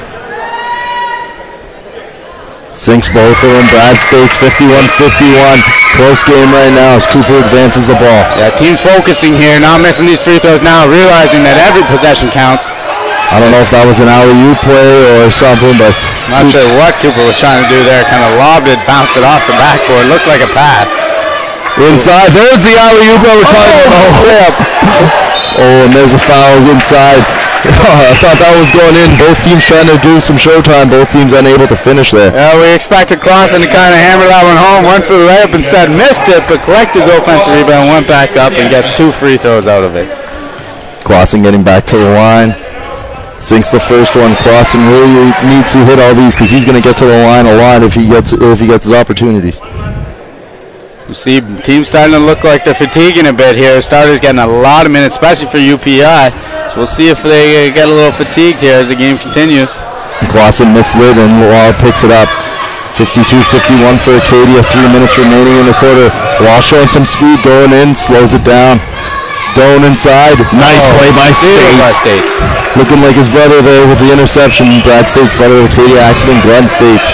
Sinks both of them. Brad States 51-51. Close game right now as Cooper advances the ball. Yeah, team's focusing here, not missing these free throws now, realizing that every possession counts. I don't know if that was an alley-oop play or something, but... Not sure what Cooper was trying to do there. Kind of lobbed it, bounced it off the backboard. Looked like a pass. Inside. There's the alley-oop that we're talking about. Oh, and there's a foul inside. I thought that was going in. Both teams trying to do some showtime. Both teams unable to finish there. Yeah, we expected Clausen to kind of hammer that one home. Went for the layup instead, missed it, but collected his offensive rebound, went back up, and gets 2 free throws out of it. Clausen getting back to the line. Sinks the first one. Clausen really needs to hit all these because he's going to get to the line a lot if he gets his opportunities. You see, team's starting to look like they're fatiguing a bit here. Starters getting a lot of minutes, especially for UPI. So we'll see if they get a little fatigued here as the game continues. Clausen misses it, and Wall picks it up. 52-51 for Acadia. 3 minutes remaining in the quarter. Wall showing some speed, going in, slows it down. Doan inside. Nice play by States. Looking like his brother there with the interception. Brad States, brother of Acadia Axemen, Glenn States.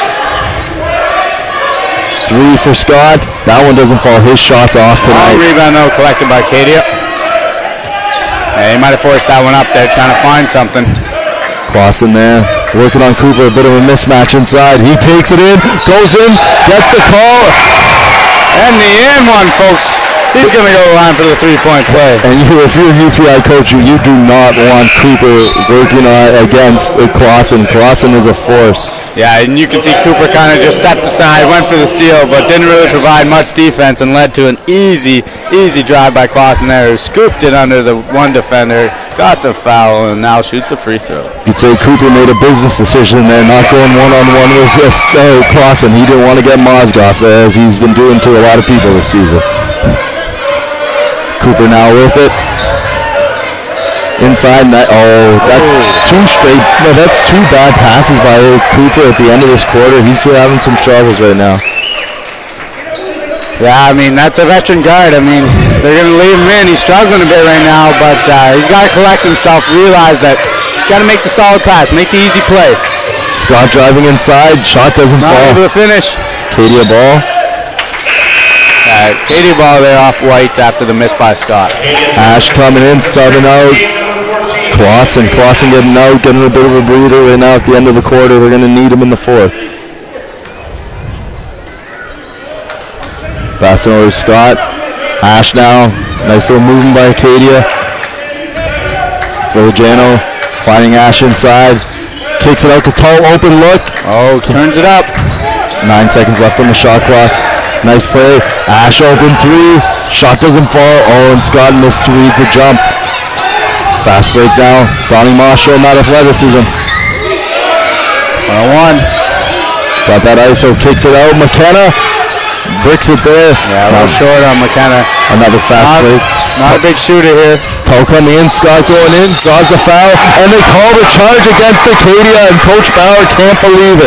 3 for Scott. That one doesn't fall. His shot's off tonight. Rebound though collected by Acadia. Yeah, he might have forced that one up there trying to find something. Clausen there. Working on Cooper. A bit of a mismatch inside. He takes it in. Goes in. Gets the call. And the in one, folks. He's going to go to the line for the 3-point play. And if you're a UPI coach, you do not want Cooper working against Clausen. Clausen is a force. Yeah, and you can see Cooper kind of just stepped aside, went for the steal, but didn't really provide much defense and led to an easy drive by Clausen there, who scooped it under the one defender, got the foul, and now shoots the free throw. You'd say Cooper made a business decision there, not going one-on-one with Clausen. He didn't want to get Mozgov, as he's been doing to a lot of people this season. Cooper now with it. Inside net. Oh, that's two straight. No, that's two bad passes by Cooper at the end of this quarter. He's having some struggles right now. Yeah, I mean, that's a veteran guard. I mean, they're going to leave him in. He's struggling a bit right now, but he's got to collect himself, realize that he's got to make the solid pass, make the easy play. Scott driving inside. Shot doesn't fall. Not able to finish. Acadia ball. Acadia ball there off White after the miss by Scott. Ash coming in, subbing out. Clausen getting out, getting a bit of a breather right now at the end of the quarter. They're going to need him in the fourth. Passing over to Scott. Ash now. Nice little movement by Acadia. Filogeno finding Ash inside. Kicks it out to Tull. Open look. Oh, turns it up. 9 seconds left on the shot clock. Nice play. Ash open three. Shot doesn't fall. Oh, and Scott misreads the jump. Fast break now. Donnie Moss showing that athleticism. 1-on-1. Got that ISO. Kicks it out. McKenna bricks it there. Yeah, a little short on McKenna. Another fast break. Not a big shooter here. Tull coming in. Scott going in. Draws the foul. And they call the charge against Acadia. And Coach Bauer can't believe it.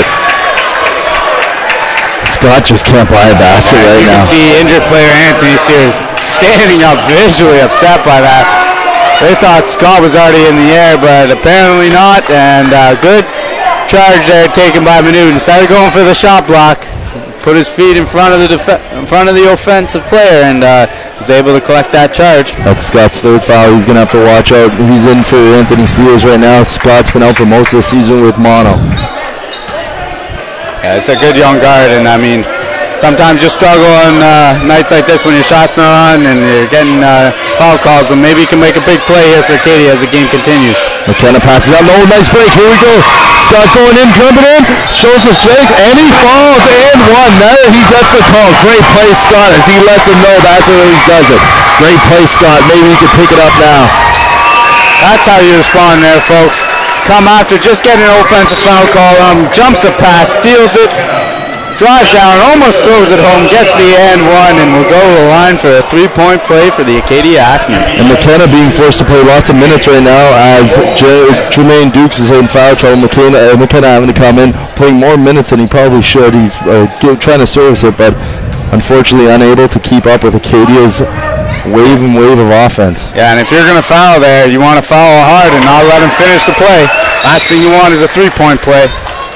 Scott just can't buy a basket right now. You can see injured player Anthony Sears standing up, visually upset by that. They thought Scott was already in the air, but apparently not. And good charge there taken by Manu. Instead of going for the shot block, put his feet in front of the offensive player, and was able to collect that charge. That's Scott's third foul. He's going to have to watch out. He's in for Anthony Sears right now. Scott's been out for most of the season with mono. Yeah, it's a good young guard, and I mean, sometimes you struggle on nights like this when your shot's not on and you're getting foul calls, but maybe you can make a big play here for Acadia as the game continues. McKenna passes out. No, nice break. Here we go. Scott going in, jumping in, shows his strength, and he falls and one. Now he gets the call. Great play, Scott, as he lets him know that's how he does it. Great play, Scott. Maybe he can pick it up now. That's how you respond there, folks. Come after just getting an offensive foul call, jumps a pass, steals it, drives down, almost throws it home, gets the and one, and will go to the line for a three-point play for the Acadia Axemen. And McKenna being forced to play lots of minutes right now as Jermaine Dukes is in foul trouble. McKenna having to come in, playing more minutes than he probably should. He's trying to service it, but unfortunately unable to keep up with Acadia's wave of offense. Yeah, and if you're going to foul there, you want to foul hard and not let him finish the play. Last thing you want is a three-point play.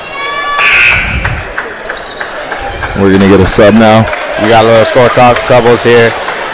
We're going to get a sub now. We got a little score troubles here.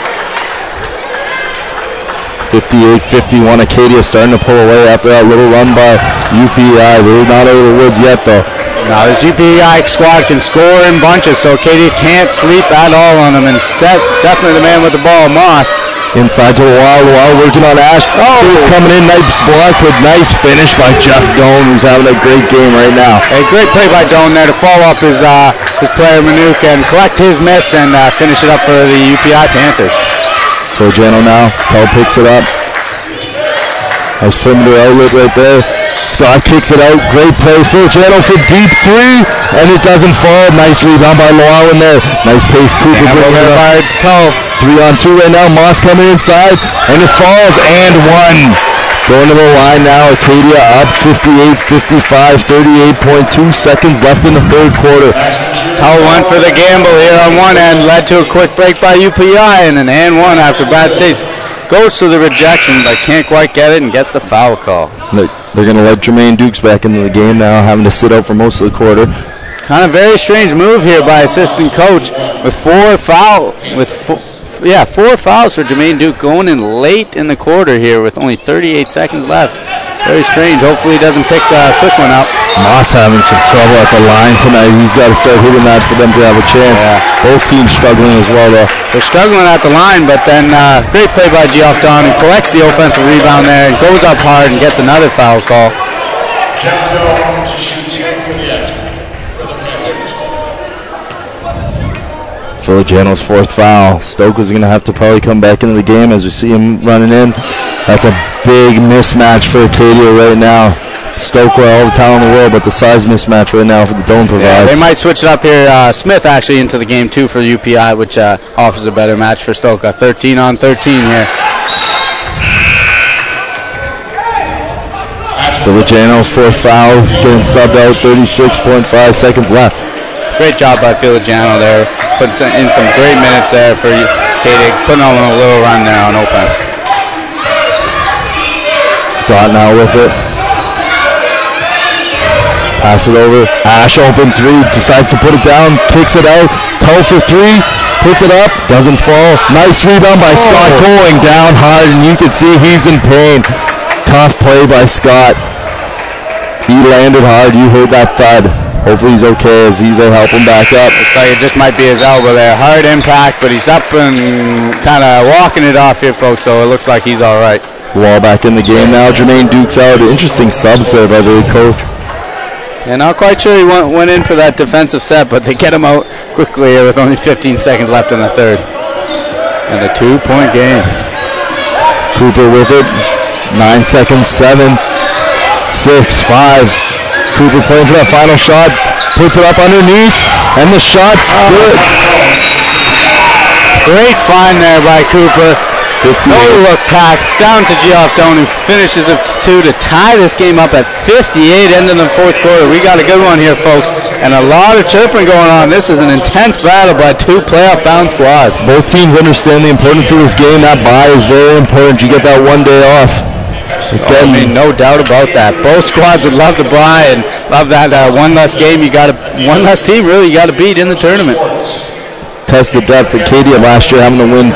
58-51, Acadia starting to pull away after that little run by UPI. They're not out of the woods yet, though. Now, this UPI squad can score in bunches, so Acadia can't sleep at all on them. Instead, definitely the man with the ball, Moss. Inside to the wall working on Ash. Oh, it's coming in, nice block, but nice finish by Jeff Doan, who's having a great game right now. A great play by Doan there to follow up his player Manuk and collect his miss and finish it up for the UPI Panthers. Filogeno now, Tull picks it up. Nice perimeter outlet right there. Scott kicks it out, great play. Filogeno for deep three, and it doesn't fall. Nice rebound by Llewellyn there. Nice pace, Cooper bringing it up. Tull 3-on-2 right now. Moss coming inside, and it falls and one. Going to the line now. Acadia up 58-55, 38.2 seconds left in the third quarter. Tull went for the gamble here on one end, led to a quick break by UPI, and an and one after bad taste. Goes to the rejection, but can't quite get it and gets the foul call. They're going to let Jermaine Dukes back into the game now, having to sit out for most of the quarter. Kind of very strange move here by assistant coach with four fouls for Jermaine Duke going in late in the quarter here with only 38 seconds left. Very strange. Hopefully he doesn't pick a quick one up. Moss having some trouble at the line tonight. He's got to start hitting that for them to have a chance. Yeah. Both teams struggling as well, though. They're struggling at the line, but then great play by Geoff Don, who collects the offensive rebound there and goes up hard and gets another foul call. Jeff Doan to shoot two for the Axemen. Filogeno's fourth foul. Stoker's going to have to probably come back into the game as we see him running in. That's a big mismatch for Acadia right now. Stoker, all the talent in the world, but the size mismatch right now for the Dome provides. Yeah, they might switch it up here. Smith actually into the game too for UPI, which offers a better match for Stoker. 13 on 13 here. Filogeno, fourth foul, getting subbed out, 36.5 seconds left. Great job by Filogeno there, putting in some great minutes there for Acadia, putting on a little run there on offense. Scott now with it. Pass it over. Ash open three, decides to put it down, kicks it out. Toe for three, puts it up, doesn't fall. Nice rebound by Scott, going down hard, and you can see he's in pain. Tough play by Scott. He landed hard. You heard that thud. Hopefully he's okay as they help him back up. Looks like it just might be his elbow there. Hard impact, but he's up and kind of walking it off here, folks, so it looks like he's all right. Wall back in the game now. Jermaine Duke's out. Interesting subs there by the coach. Yeah, not quite sure he went in for that defensive set, but they get him out quickly here with only 15 seconds left in the third. And a 2-point game. Cooper with it. 9 seconds, 7, 6, 5. Cooper playing for that final shot, puts it up underneath, and the shot's good. Great find there by Cooper. No look pass down to Giofton, who finishes it to tie this game up at 58, end of the fourth quarter. We got a good one here, folks, and a lot of chirping going on. This is an intense battle by two playoff-bound squads. Both teams understand the importance of this game. That bye is very important. You get that one day off. I mean, no doubt about that. Both squads would love to buy and love that one less game. One less team really you got to beat in the tournament. Tested depth. Acadia last year having to win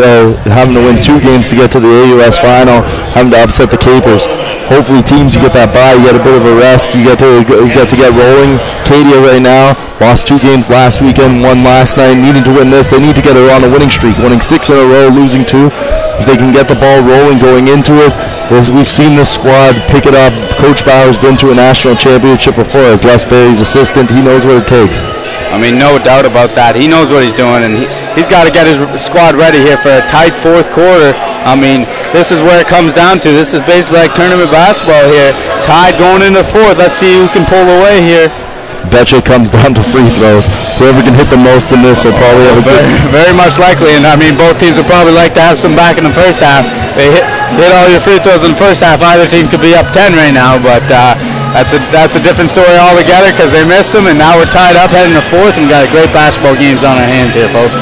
2 games to get to the AUS final, having to upset the Capers. Hopefully teams, you get that bye, you get a bit of a rest, you get to get rolling. Acadia right now lost 2 games last weekend, won last night, needing to win this. They need to get it on a winning streak, winning 6 in a row, losing 2. If they can get the ball rolling going into it, as we've seen this squad pick it up. Coach Bauer's been to a national championship before as Les Berry's assistant. He knows what it takes. I mean, no doubt about that. He knows what he's doing, and he's got to get his squad ready here for a tight fourth quarter. I mean, this is where it comes down to. This is basically like tournament basketball here. Tied going into fourth. Let's see who can pull away here. Betcha it comes down to free throws. Whoever can hit the most in this will probably have a good... Very much likely, and I mean, both teams will probably like to have some back in the first half. They hit all your free throws in the first half. Either team could be up 10 right now, but that's a different story altogether because they missed them, and now we're tied up heading to fourth, and we got a great basketball games on our hands here, folks.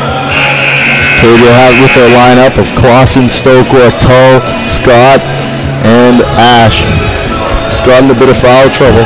Acadia has with their lineup of Clausen, Stoker, Tull, Scott, and Ash. Scott in a bit of foul trouble.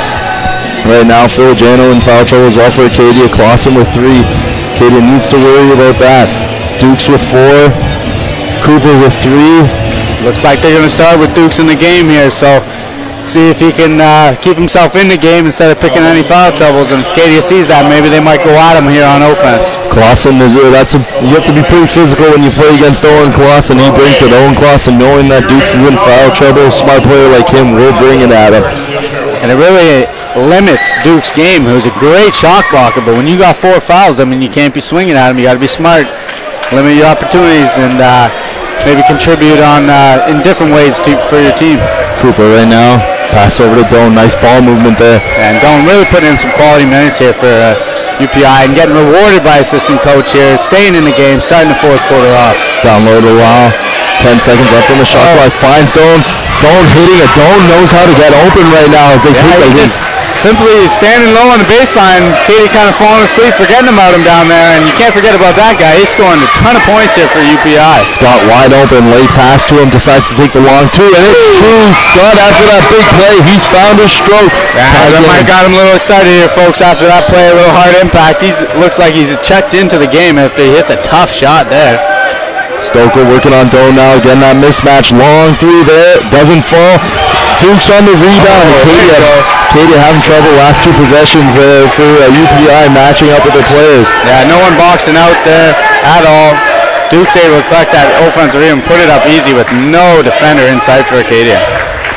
Right now, Filogeno in foul trouble as well for Acadia. Clausen with 3. Acadia needs to worry about that. Dukes with 4. Cooper with 3. Looks like they're going to start with Dukes in the game here, so see if he can keep himself in the game instead of picking any foul troubles. And if Acadia sees that, maybe they might go at him here on offense. Clausen, you have to be pretty physical when you play against Owen Clausen. He brings it. Owen Clausen, knowing that Dukes is in foul trouble, a smart player like him will bring it at him. And it really limits Duke's game, who's a great shot blocker, but when you got 4 fouls, I mean, you can't be swinging at him. You got to be smart, limit your opportunities, and maybe contribute on in different ways for your team. Cooper right now, pass over to Doan. Nice ball movement there. And Doan really putting in some quality minutes here for UPI and getting rewarded by assistant coach here, staying in the game, starting the fourth quarter off. Down low to Wow. 10 seconds left on the shot clock. Finds Doan. Doan hitting it. Doan knows how to get open right now as they take the lead. Simply standing low on the baseline, Katie kind of falling asleep, forgetting about him down there, and you can't forget about that guy. He's scoring a ton of points here for UPI. Scott wide open, late pass to him, decides to take the long 2, and it's true. Scott, after that big play, he's found his stroke. Yeah, that might got him a little excited here, folks, after that play, a little hard impact. Looks like he's checked into the game if he hits a tough shot there. Stoker working on Doan now, getting that mismatch. Long 3 there, doesn't fall. Duke's on the rebound. Acadia having trouble last 2 possessions for UPI matching up with their players. Yeah, no one boxing out there at all. Duke's able to collect that offensive rebound and put it up easy with no defender in sight for Acadia.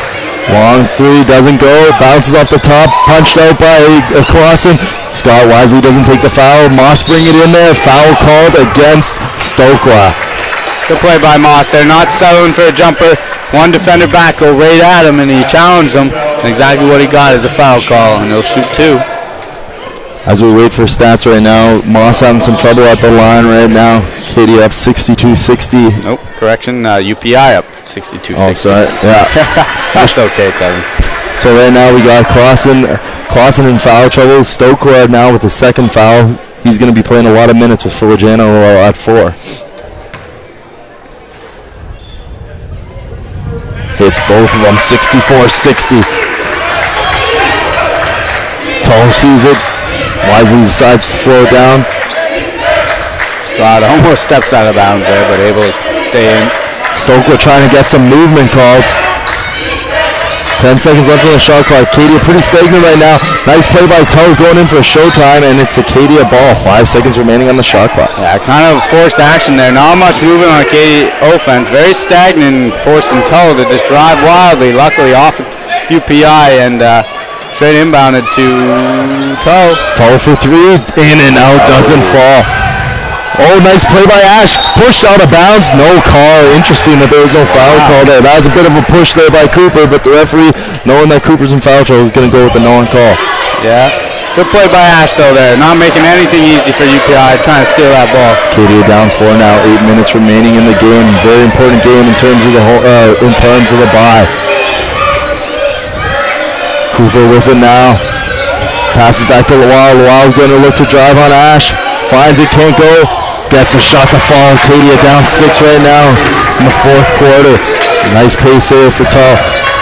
Long three, doesn't go, bounces off the top, punched out by Clausen. Scott wisely doesn't take the foul. Moss bring it in there, foul called against Stokwa. Good play by Moss. They're not settling for a jumper. One defender back, go right at him, and he challenged him. And exactly what he got is a foul call, and he'll shoot two. As we wait for stats right now, Moss having some trouble at the line right now. Acadia up 62-60. Nope, correction, UPI up 62-60. Oh, sorry, yeah. That's okay, Kevin. So right now we got Clausen in foul trouble. Stokwa now with the second foul. He's going to be playing a lot of minutes with Filogeno at 4. Hits both of them, 64-60. Tull sees it. Wisely decides to slow it down. Scott almost steps out of bounds there, but able to stay in. Stokwa trying to get some movement calls. 10 seconds left on the shot clock. Acadia pretty stagnant right now. Nice play by Tull going in for a showtime, and it's Acadia ball. 5 seconds remaining on the shot clock. Yeah, kind of forced action there. Not much movement on Acadia offense. Very stagnant, forcing Tull to just drive wildly. Luckily off UPI and straight inbounded to Tull. Tull for 3. In and out, doesn't fall. Oh, nice play by Ash. Pushed out of bounds. No call. Interesting that there was no foul call there. That was a bit of a push there by Cooper, but the referee, knowing that Cooper's in foul trouble, is going to go with the no one call. Yeah. Good play by Ash, though, there. Not making anything easy for UPI, trying to steal that ball. Acadia down 4 now. 8 minutes remaining in the game. Very important game in terms of the bye. Cooper with it now. Passes back to Lawal. Lawal's going to look to drive on Ash. Finds it, can't go. Gets a shot to fall. Acadia down 6 right now in the 4th quarter. Nice pace there for Tull.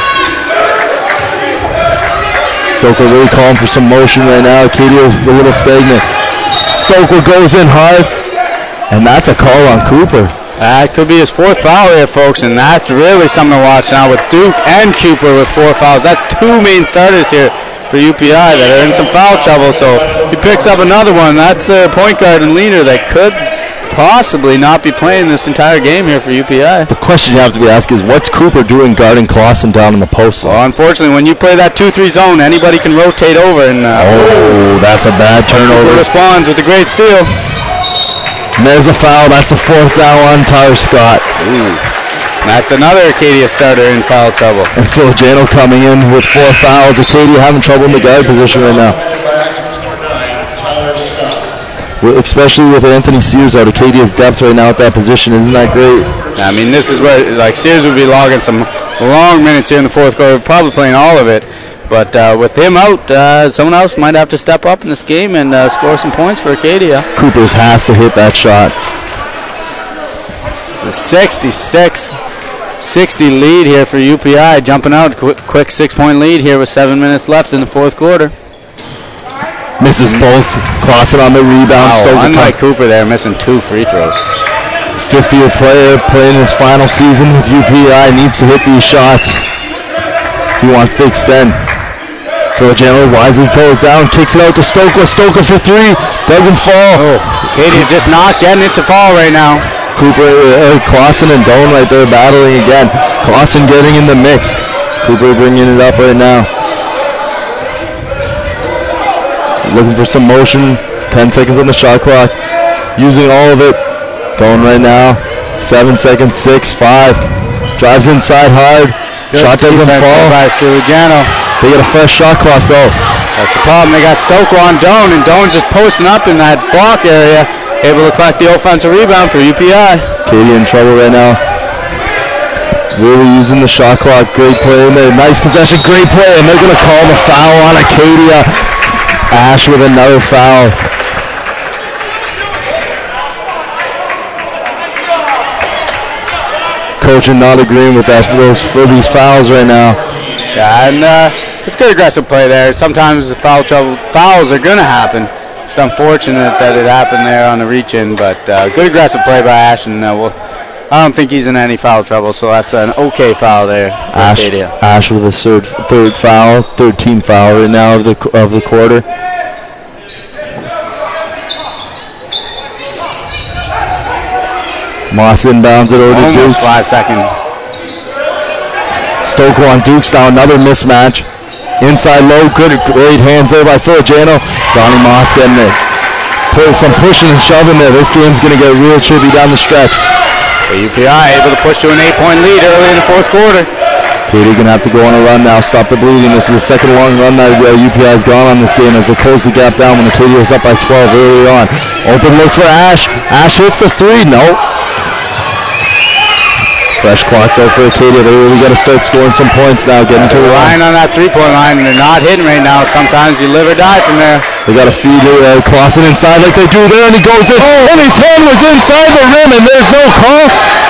Stokwa really calling for some motion right now. Acadia a little stagnant. Stokwa goes in hard, and that's a call on Cooper. That could be his 4th foul here, folks, and that's really something to watch now with Duke and Cooper with 4 fouls. That's 2 main starters here for UPI that are in some foul trouble. So if he picks up another one, that's the point guard and leader that could possibly not be playing this entire game here for UPI. The question you have to be asking is, what's Cooper doing guarding Clausen down in the post? Well, unfortunately, when you play that 2-3 zone, anybody can rotate over. And that's a bad turnover. Cooper responds with a great steal. And there's a foul. That's a 4th down on Tyler Scott. Ooh. That's another Acadia starter in foul trouble. And Filogeno coming in with 4 fouls. Acadia having trouble in the guard position right now. Especially with Anthony Sears out. Acadia's depth right now at that position. Isn't that great? I mean, this is where, like, Sears would be logging some long minutes here in the 4th quarter, probably playing all of it. But with him out, someone else might have to step up in this game and score some points for Acadia. Coopers has to hit that shot. It's a 66-60 lead here for UPI, jumping out. Quick 6-point lead here with 7 minutes left in the 4th quarter. Misses both. Clausen on the rebound. Wow, unlike Cooper there, missing 2 free throws. 50-year player playing his final season with UPI needs to hit these shots if he wants to extend. Filogeno wisely pulls down, kicks it out to Stokwa. Stokwa for 3, doesn't fall. Oh, Acadia just not getting it to fall right now. Cooper, Clausen and Doan right there battling again. Clausen getting in the mix. Cooper bringing it up right now. Looking for some motion. 10 seconds on the shot clock. Using all of it. Doan right now. 7 seconds, 6, 5. Drives inside hard. Good Shot doesn't fall. By Filogeno. They get a fresh shot clock though. That's the problem. They got Stokwa on Doan, and Doan's just posting up in that block area, able to collect the offensive rebound for UPI. Acadia in trouble right now. Really using the shot clock. Great play in there. Nice possession. Great play. And they're going to call the foul on Acadia. Ash with another foul. Coach not agreeing with that for these fouls right now. Yeah, and it's good aggressive play there. Sometimes the fouls are going to happen. It's unfortunate that it happened there on the reach-in, but good aggressive play by Ash, and I don't think he's in any foul trouble, so that's an okay foul there. Ash with a third foul, 13 foul right now of the quarter. Moss inbounds it over to Duke. Almost 5 seconds. Stoker on Dukes now, another mismatch. Inside low, good, great hands there by Filogeno. Donnie Moss getting it. Put some pushing and shoving there. This game's going to get real trippy down the stretch. The UPI able to push to an 8-point lead early in the fourth quarter. Acadia going to have to go on a run now, stop the bleeding. This is the second long run that UPI has gone on this game as they close the gap down when Acadia was up by 12 early on. Open look for Ash. Ash hits the three. Nope. Fresh clock though for Acadia. They really got to start scoring some points now, getting to the line. On that 3-point line, and they're not hitting right now. Sometimes you live or die from there. They got to feed Clausen inside like they do there, and he goes in. Oh, and his hand was inside the rim, and there's no call.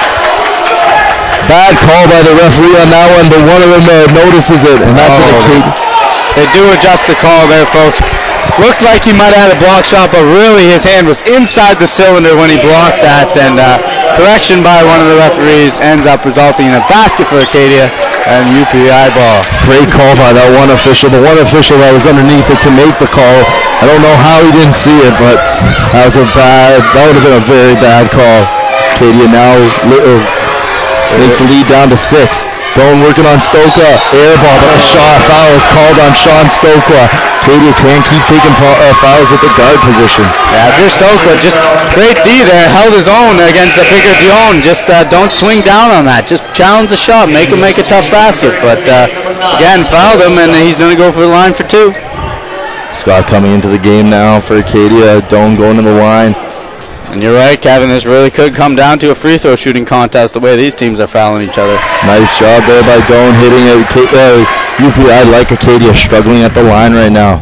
Bad call by the referee on that one, but one of them notices it, and that's an Acadia. They do adjust the call there, folks. Looked like he might have had a block shot, but really his hand was inside the cylinder when he blocked that, and correction by one of the referees ends up resulting in a basket for Acadia and UPI ball. Great call by that one official. The one official that was underneath it to make the call. I don't know how he didn't see it, but that would have been a very bad call. Acadia now makes the lead down to 6. Doan working on Stoka, air ball, but the foul is called on Sean Stoka. Acadia can't keep taking fouls at the guard position. Yeah, just Stoka, just great D there, held his own against a bigger Dion. Just don't swing down on that. Just challenge the shot, make him make a tough basket. But again, fouled him, and he's going to go for the line for 2. Scott coming into the game now for Acadia. Doan going to the line. And you're right, Kevin, this really could come down to a free throw shooting contest the way these teams are fouling each other. Nice job there by Doan hitting it. UPI like Acadia struggling at the line right now.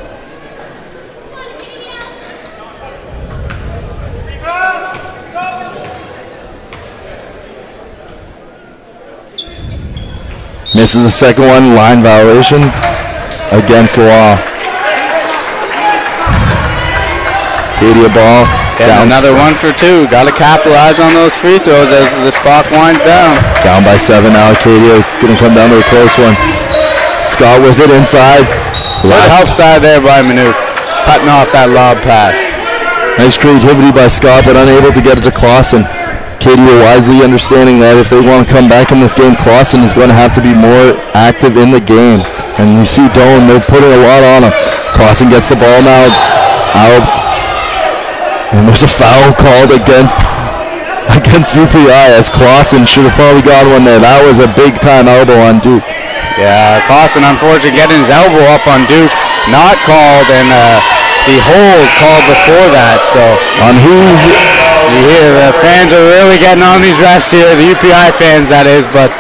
Misses the second one, line violation against the wall. Acadia ball. Down another 1 for 2. Got to capitalize on those free throws as this clock winds down. Down by 7 now. Acadia going to come down to a close one. Scott with it inside. Good help side there by Manute. Cutting off that lob pass. Nice creativity by Scott, but unable to get it to Clausen. Acadia wisely understanding that if they want to come back in this game, Clausen is going to have to be more active in the game. And you see Doan, they're putting a lot on him. Clausen gets the ball now. Out. And there's a foul called against UPI as Clausen should have probably got one there. That was a big time elbow on Duke. Yeah, Clausen unfortunately getting his elbow up on Duke. Not called, and the hold called before that. So on who? Yeah, the fans are really getting on these refs here. The UPI fans, that is. But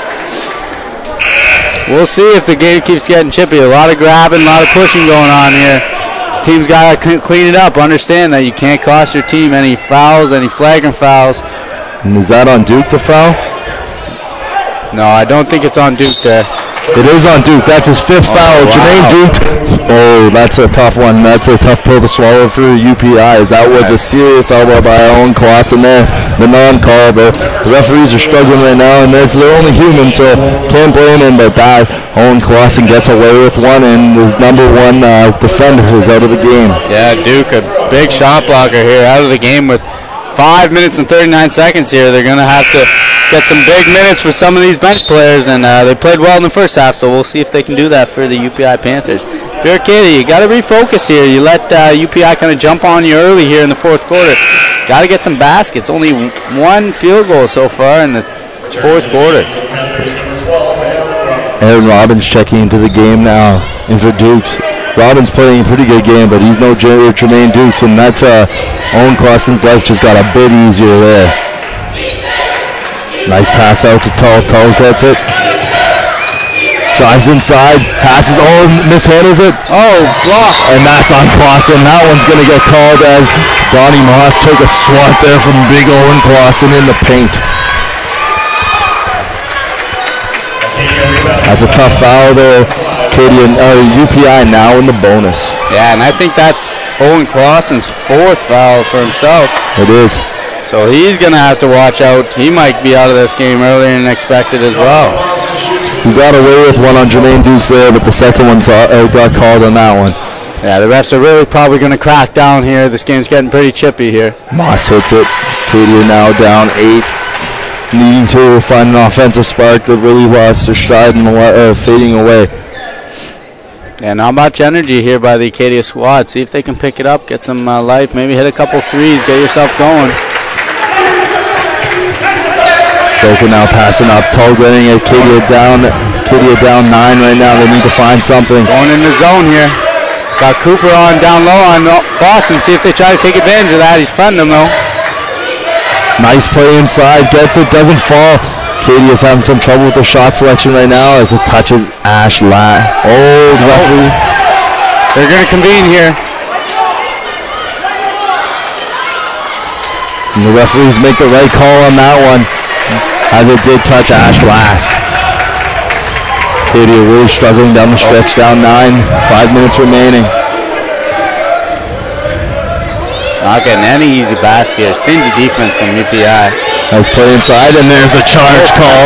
we'll see if the game keeps getting chippy. A lot of grabbing, a lot of pushing going on here. This team's got to clean it up. Understand that you can't cost your team any fouls, any flagrant fouls. And is that on Duke, the foul? No, I don't think it's on Duke there. It is on Duke. That's his 5th foul. Wow. Jermaine Duke. Oh, that's a tough one. That's a tough pill to swallow for UPI. That was a serious elbow by Owen Clausen there. The non-call, but the referees are struggling right now, and they're only human, so can't blame him. But that Owen Clausen gets away with one, and his number 1 defender is out of the game. Yeah, Duke, a big shot blocker here, out of the game with 5 minutes and 39 seconds here. They're going to have to get some big minutes for some of these bench players, and they played well in the first half, so we'll see if they can do that for the UPI Panthers. If you're Acadia, you got to refocus here. You let UPI kind of jump on you early here in the fourth quarter. Got to get some baskets. Only 1 field goal so far in the fourth quarter. Aaron Robbins checking into the game now, in for Dukes. Robbins playing a pretty good game, but he's no Jermaine Dukes, and that's Owen Clausen's life just got a bit easier there. Nice pass out to Tull. Tull gets it. Drives inside, passes, mishandles it. Oh, block. And that's on Clausen. That one's going to get called as Donnie Moss took a swat there from big Owen Clausen in the paint. That's a tough foul there. UPI now in the bonus. Yeah, and I think that's Owen Clausen's 4th foul for himself. It is. So he's going to have to watch out. He might be out of this game earlier than expected as well. He got away with one on Jermaine Dukes there, but the second one got called on that one. Yeah, the refs are really probably going to crack down here. This game's getting pretty chippy here. Moss hits it. Acadia now down 8. needing to find an offensive spark that really lost their stride and fading away. Yeah, not much energy here by the Acadia squad. See if they can pick it up, get some life, maybe hit a couple threes, get yourself going. Stoker now passing up. Tull getting Acadia down 9 right now. They need to find something. Going in the zone here. Got Cooper on down low on Boston. See if they try to take advantage of that. He's fronting them though. Nice play inside. Gets it. Doesn't fall. Acadia's having some trouble with their shot selection right now as it touches Ash Latt. Oh, the referee. They're going to convene here. And the referees make the right call on that one, as it did touch Ash last. Acadia really struggling down the stretch, down 9, 5 minutes remaining. Not getting any easy basket here. Stingy defense from UPI. Nice play inside, and there's a charge called.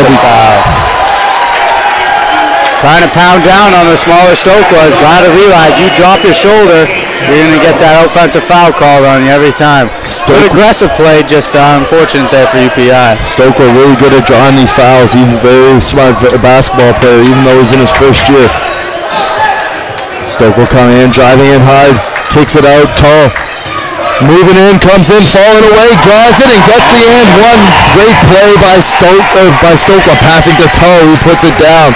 Trying to pound down on the smaller Stoke was. Glad to realize you drop your shoulder, you're going to get that offensive foul called on you every time. Good aggressive play, just unfortunate there for UPI. Stoke were really good at drawing these fouls. He's a very smart basketball player, even though he's in his first year. Stoke will come in, driving in hard, kicks it out, Tull. Moving in, comes in, falling away, grabs it, and gets the end. One great play by Stoke while passing to Tull, who puts it down.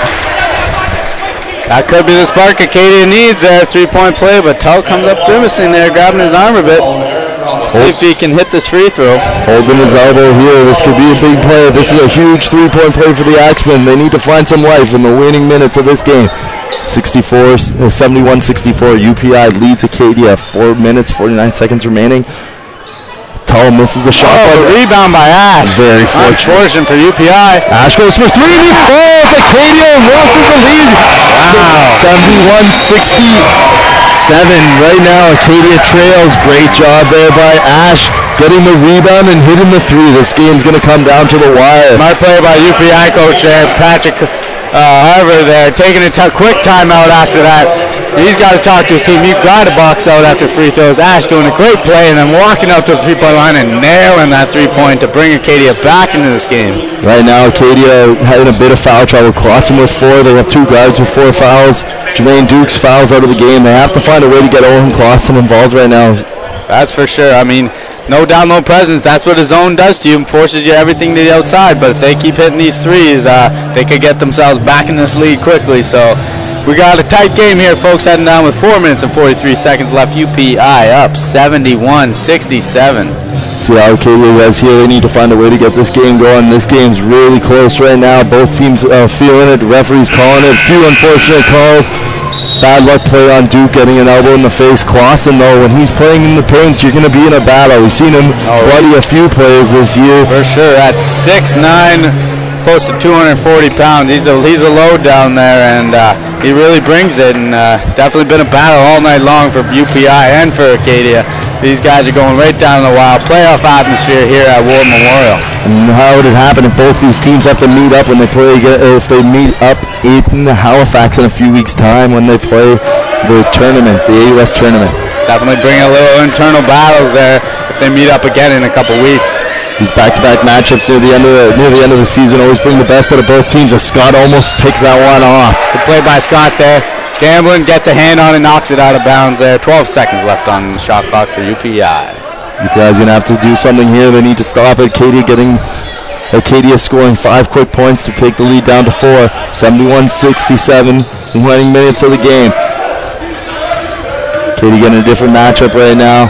That could be the spark Acadia needs there, 3-point play, but Tull comes up grimacing there, grabbing his arm a bit. See if he can hit this free throw. Holding his elbow here. This could be a big play. This is a huge 3-point play for the Axemen. They need to find some life in the waning minutes of this game. 71-64. UPI leads Acadia. 4 minutes, 49 seconds remaining. Tull misses the shot. Oh, rebound by Ash. Very fortunate for UPI. Ash goes for 3 and he falls. Acadia loses the lead. Wow. 71-67. Right now, Acadia trails. Great job there by Ash. Getting the rebound and hitting the 3. This game's going to come down to the wire. Smart play by UPI coach there, Patrick Harvard there, taking a quick timeout after that. He's got to talk to his team. You've got to box out after free throws. Ash doing a great play and then walking out to the 3-point line and nailing that 3-point to bring Acadia back into this game. Right now, Acadia having a bit of foul trouble. Clausen with 4. They have 2 guards with 4 fouls. Jermaine Dukes fouls out of the game. They have to find a way to get Owen Clausen involved right now. That's for sure. I mean, no down low presence. That's what a zone does to you. Forces you everything to the outside. But if they keep hitting these threes, they could get themselves back in this league quickly. So we got a tight game here, folks, heading down with 4 minutes and 43 seconds left. UPI up 71-67. See how Acadia was here. They need to find a way to get this game going. This game's really close right now. Both teams are feeling it. The referee's calling it. Few unfortunate calls. Bad luck play on Duke, getting an elbow in the face. Clausen, though, when he's playing in the paint, you're going to be in a battle. We've seen him bloody a few players this year. For sure. At 6'9", close to 240 pounds. He's a load down there, and he really brings it. And definitely been a battle all night long for UPI and for Acadia. These guys are going right down the wild. Playoff atmosphere here at Ward Memorial. And how would it happen if both these teams have to meet up when they play? If they meet up in Halifax in a few weeks' time when they play the tournament, the AUS tournament. Definitely bring a little internal battles there if they meet up again in a couple weeks. These back-to-back matchups near the end of the season always bring the best out of both teams. As Scott almost picks that one off. Good play by Scott there. Gamblin gets a hand on it, knocks it out of bounds there. 12 seconds left on the shot clock for UPI. UPI's going to have to do something here. They need to stop Acadia scoring 5 quick points to take the lead down to 4. 71-67, remaining minutes of the game. Acadia getting a different matchup right now.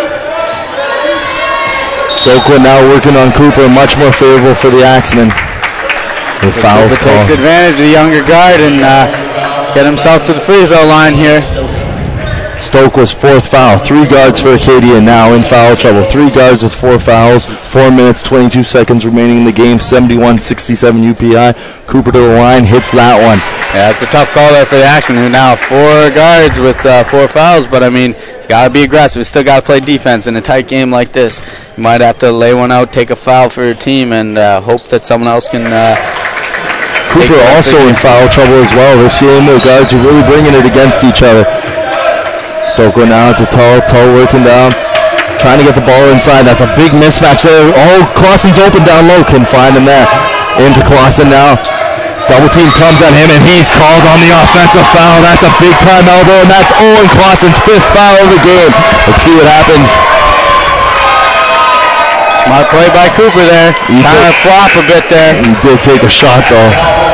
Stokeland now working on Cooper, much more favorable for the Axemen. The fouls call. Takes advantage of the younger guard and get himself to the free throw line here. Stoke was 4th foul. 3 guards for Acadia now in foul trouble. 3 guards with 4 fouls. 4 minutes, 22 seconds remaining in the game. 71-67 UPI. Cooper to the line, hits that one. Yeah, it's a tough call there for the Axemen, who now have 4 guards with 4 fouls. But, I mean, got to be aggressive. Still got to play defense in a tight game like this. You might have to lay one out, take a foul for your team, and hope that someone else can... Cooper also in foul trouble as well. This game, the guards are really bringing it against each other. Stoker now to Tull. Tull working down. trying to get the ball inside. That's a big mismatch there. Oh, Clausen's open down low. Can find him there. Into Clausen now. Double team comes on him, and he's called on the offensive foul. That's a big time elbow, and that's Owen Clausen's 5th foul of the game. Let's see what happens. Smart play by Cooper there. Kind of flop a bit there. He did take a shot, though.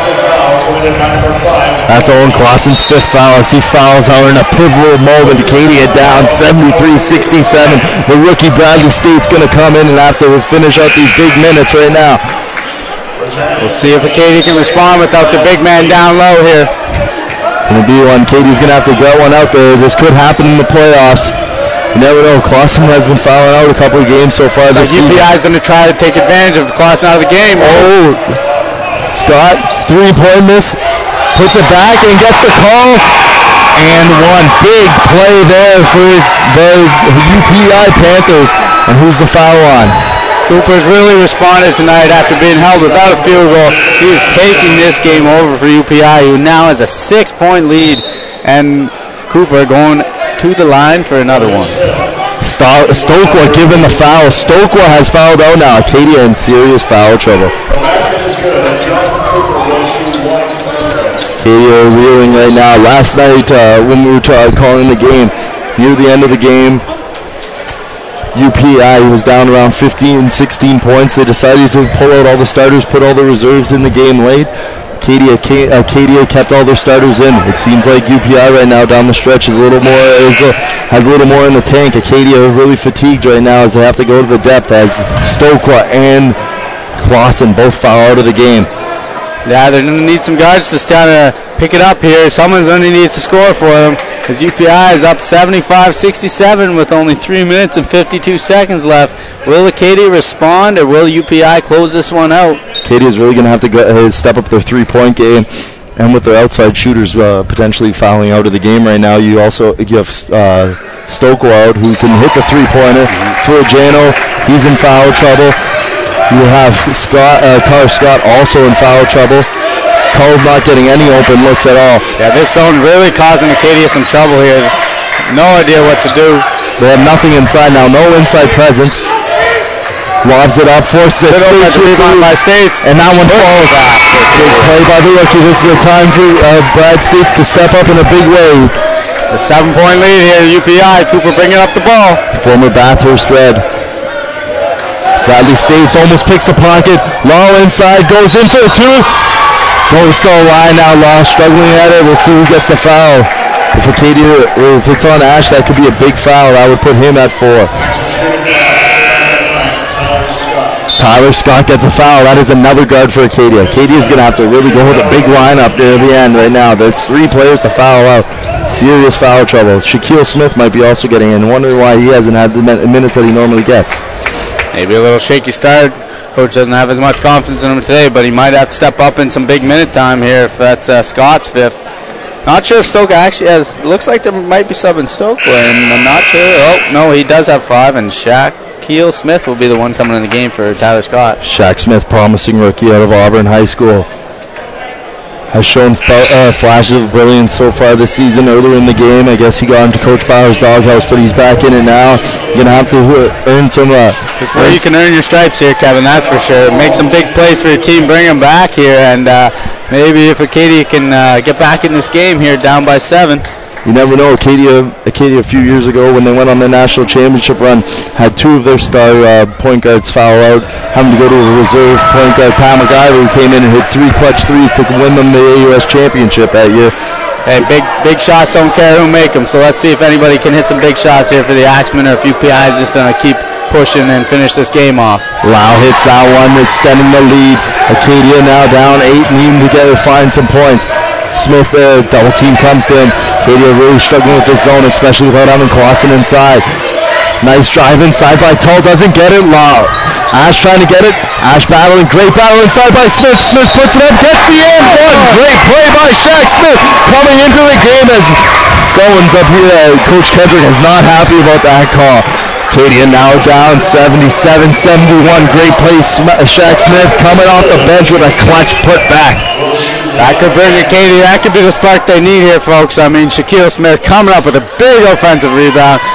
That's Owen Clausen's 5th foul as he fouls out in a pivotal moment. Acadia down 73-67. The rookie Bradley State's going to come in and have to finish out these big minutes right now. We'll see if Acadia can respond without the big man down low here. It's going to be one. Acadia's going to have to get one out there. This could happen in the playoffs. You never know. Clausen has been fouling out a couple of games so far this season. UPI is going to try to take advantage of Clausen out of the game. Oh, Scott, 3-point miss. Puts it back and gets the call. And one big play there for the UPI Panthers. And who's the foul on? Cooper's really responded tonight after being held without a field goal. He is taking this game over for UPI, who now has a 6-point lead. And Cooper going to the line for another one. Stokwa given the foul. Stokwa has fouled out now. Acadia in serious foul trouble. The basket is good, and Jonathan Cooper will shoot 1 point. Acadia reeling right now. Last night when we were calling the game, near the end of the game, UPI was down around 15, 16 points. They decided to pull out all the starters, put all the reserves in the game late. Acadia kept all their starters in. It seems like UPI right now down the stretch has a little more in the tank. Acadia really fatigued right now as they have to go to the depth as Stokwa and Clausen both foul out of the game. Yeah, they're going to need some guards to kind of pick it up here. Someone's going to need to score for them because UPI is up 75-67 with only 3 minutes and 52 seconds left. Will Acadia respond or will UPI close this one out? Acadia is really going to have to step up their 3-point game, and with their outside shooters potentially fouling out of the game right now, you have Stokwa out who can hit the 3-pointer. Florgiano, he's in foul trouble. You have Tyler Scott also in foul trouble. Cole not getting any open looks at all. Yeah, this zone really causing Acadia some trouble here. No idea what to do. They have nothing inside now, no inside presence. Lobs it up, forces it. Rebound by States. And that one falls. Big play by the rookie. This is a time for Brad States to step up in a big way. The 7-point lead here, UPI. Cooper bringing up the ball. Former Bathurst Red. Bradley States almost picks the pocket. Law inside, goes in for the 2. Goes to the line now. Law struggling at it. We'll see who gets the foul. If it's on Ash, that could be a big foul. I would put him at 4. Tyler Scott gets a foul. That is another guard for Acadia. Acadia's going to have to really go with a big lineup there at the end right now. There's 3 players to foul out. Serious foul trouble. Shaquille Smith might be also getting in. Wondering why he hasn't had the minutes that he normally gets. Maybe a little shaky start. Coach doesn't have as much confidence in him today, but he might have to step up in some big minute time here if that's Scott's 5th. Not sure if Stoke actually has. Looks like there might be subbing Stoke, and I'm not sure. Oh, no, he does have 5, and Shaquille Smith will be the one coming in the game for Tyler Scott. Shaq Smith, promising rookie out of Auburn High School, has shown flashes of brilliance so far this season. Earlier in the game, I guess he got into Coach Bauer's doghouse, but he's back in it now. You're going to have to earn some... It's where you can earn your stripes here, Kevin, that's for sure. Make some big plays for your team, bring them back here, and maybe if Acadia can get back in this game here, down by 7. You never know. Acadia a few years ago when they went on their national championship run had 2 of their star point guards foul out, having to go to a reserve point guard, Pat McIver, who came in and hit 3 clutch threes to win them the AUS championship that year. Hey, big shots don't care who make them, so let's see if anybody can hit some big shots here for the Axemen, or if UPI is just going to keep pushing and finish this game off. Lau hits that one, extending the lead. Acadia now down 8, needing to find some points. Smith there, double team comes to him. Acadia really struggling with this zone, especially without having Clausen inside. Nice drive inside by Tull, doesn't get it. Lau. Ash trying to get it. Ash battling, great battle inside by Smith. Smith puts it up, gets the end one. Great play by Shaq Smith coming into the game as someone's up here. Coach Kendrick is not happy about that call. Acadia now down 77-71. Great play, Shaq Smith coming off the bench with a clutch put back. That could bring Acadia. That could be the spark they need here, folks. I mean, Shaquille Smith coming up with a big offensive rebound.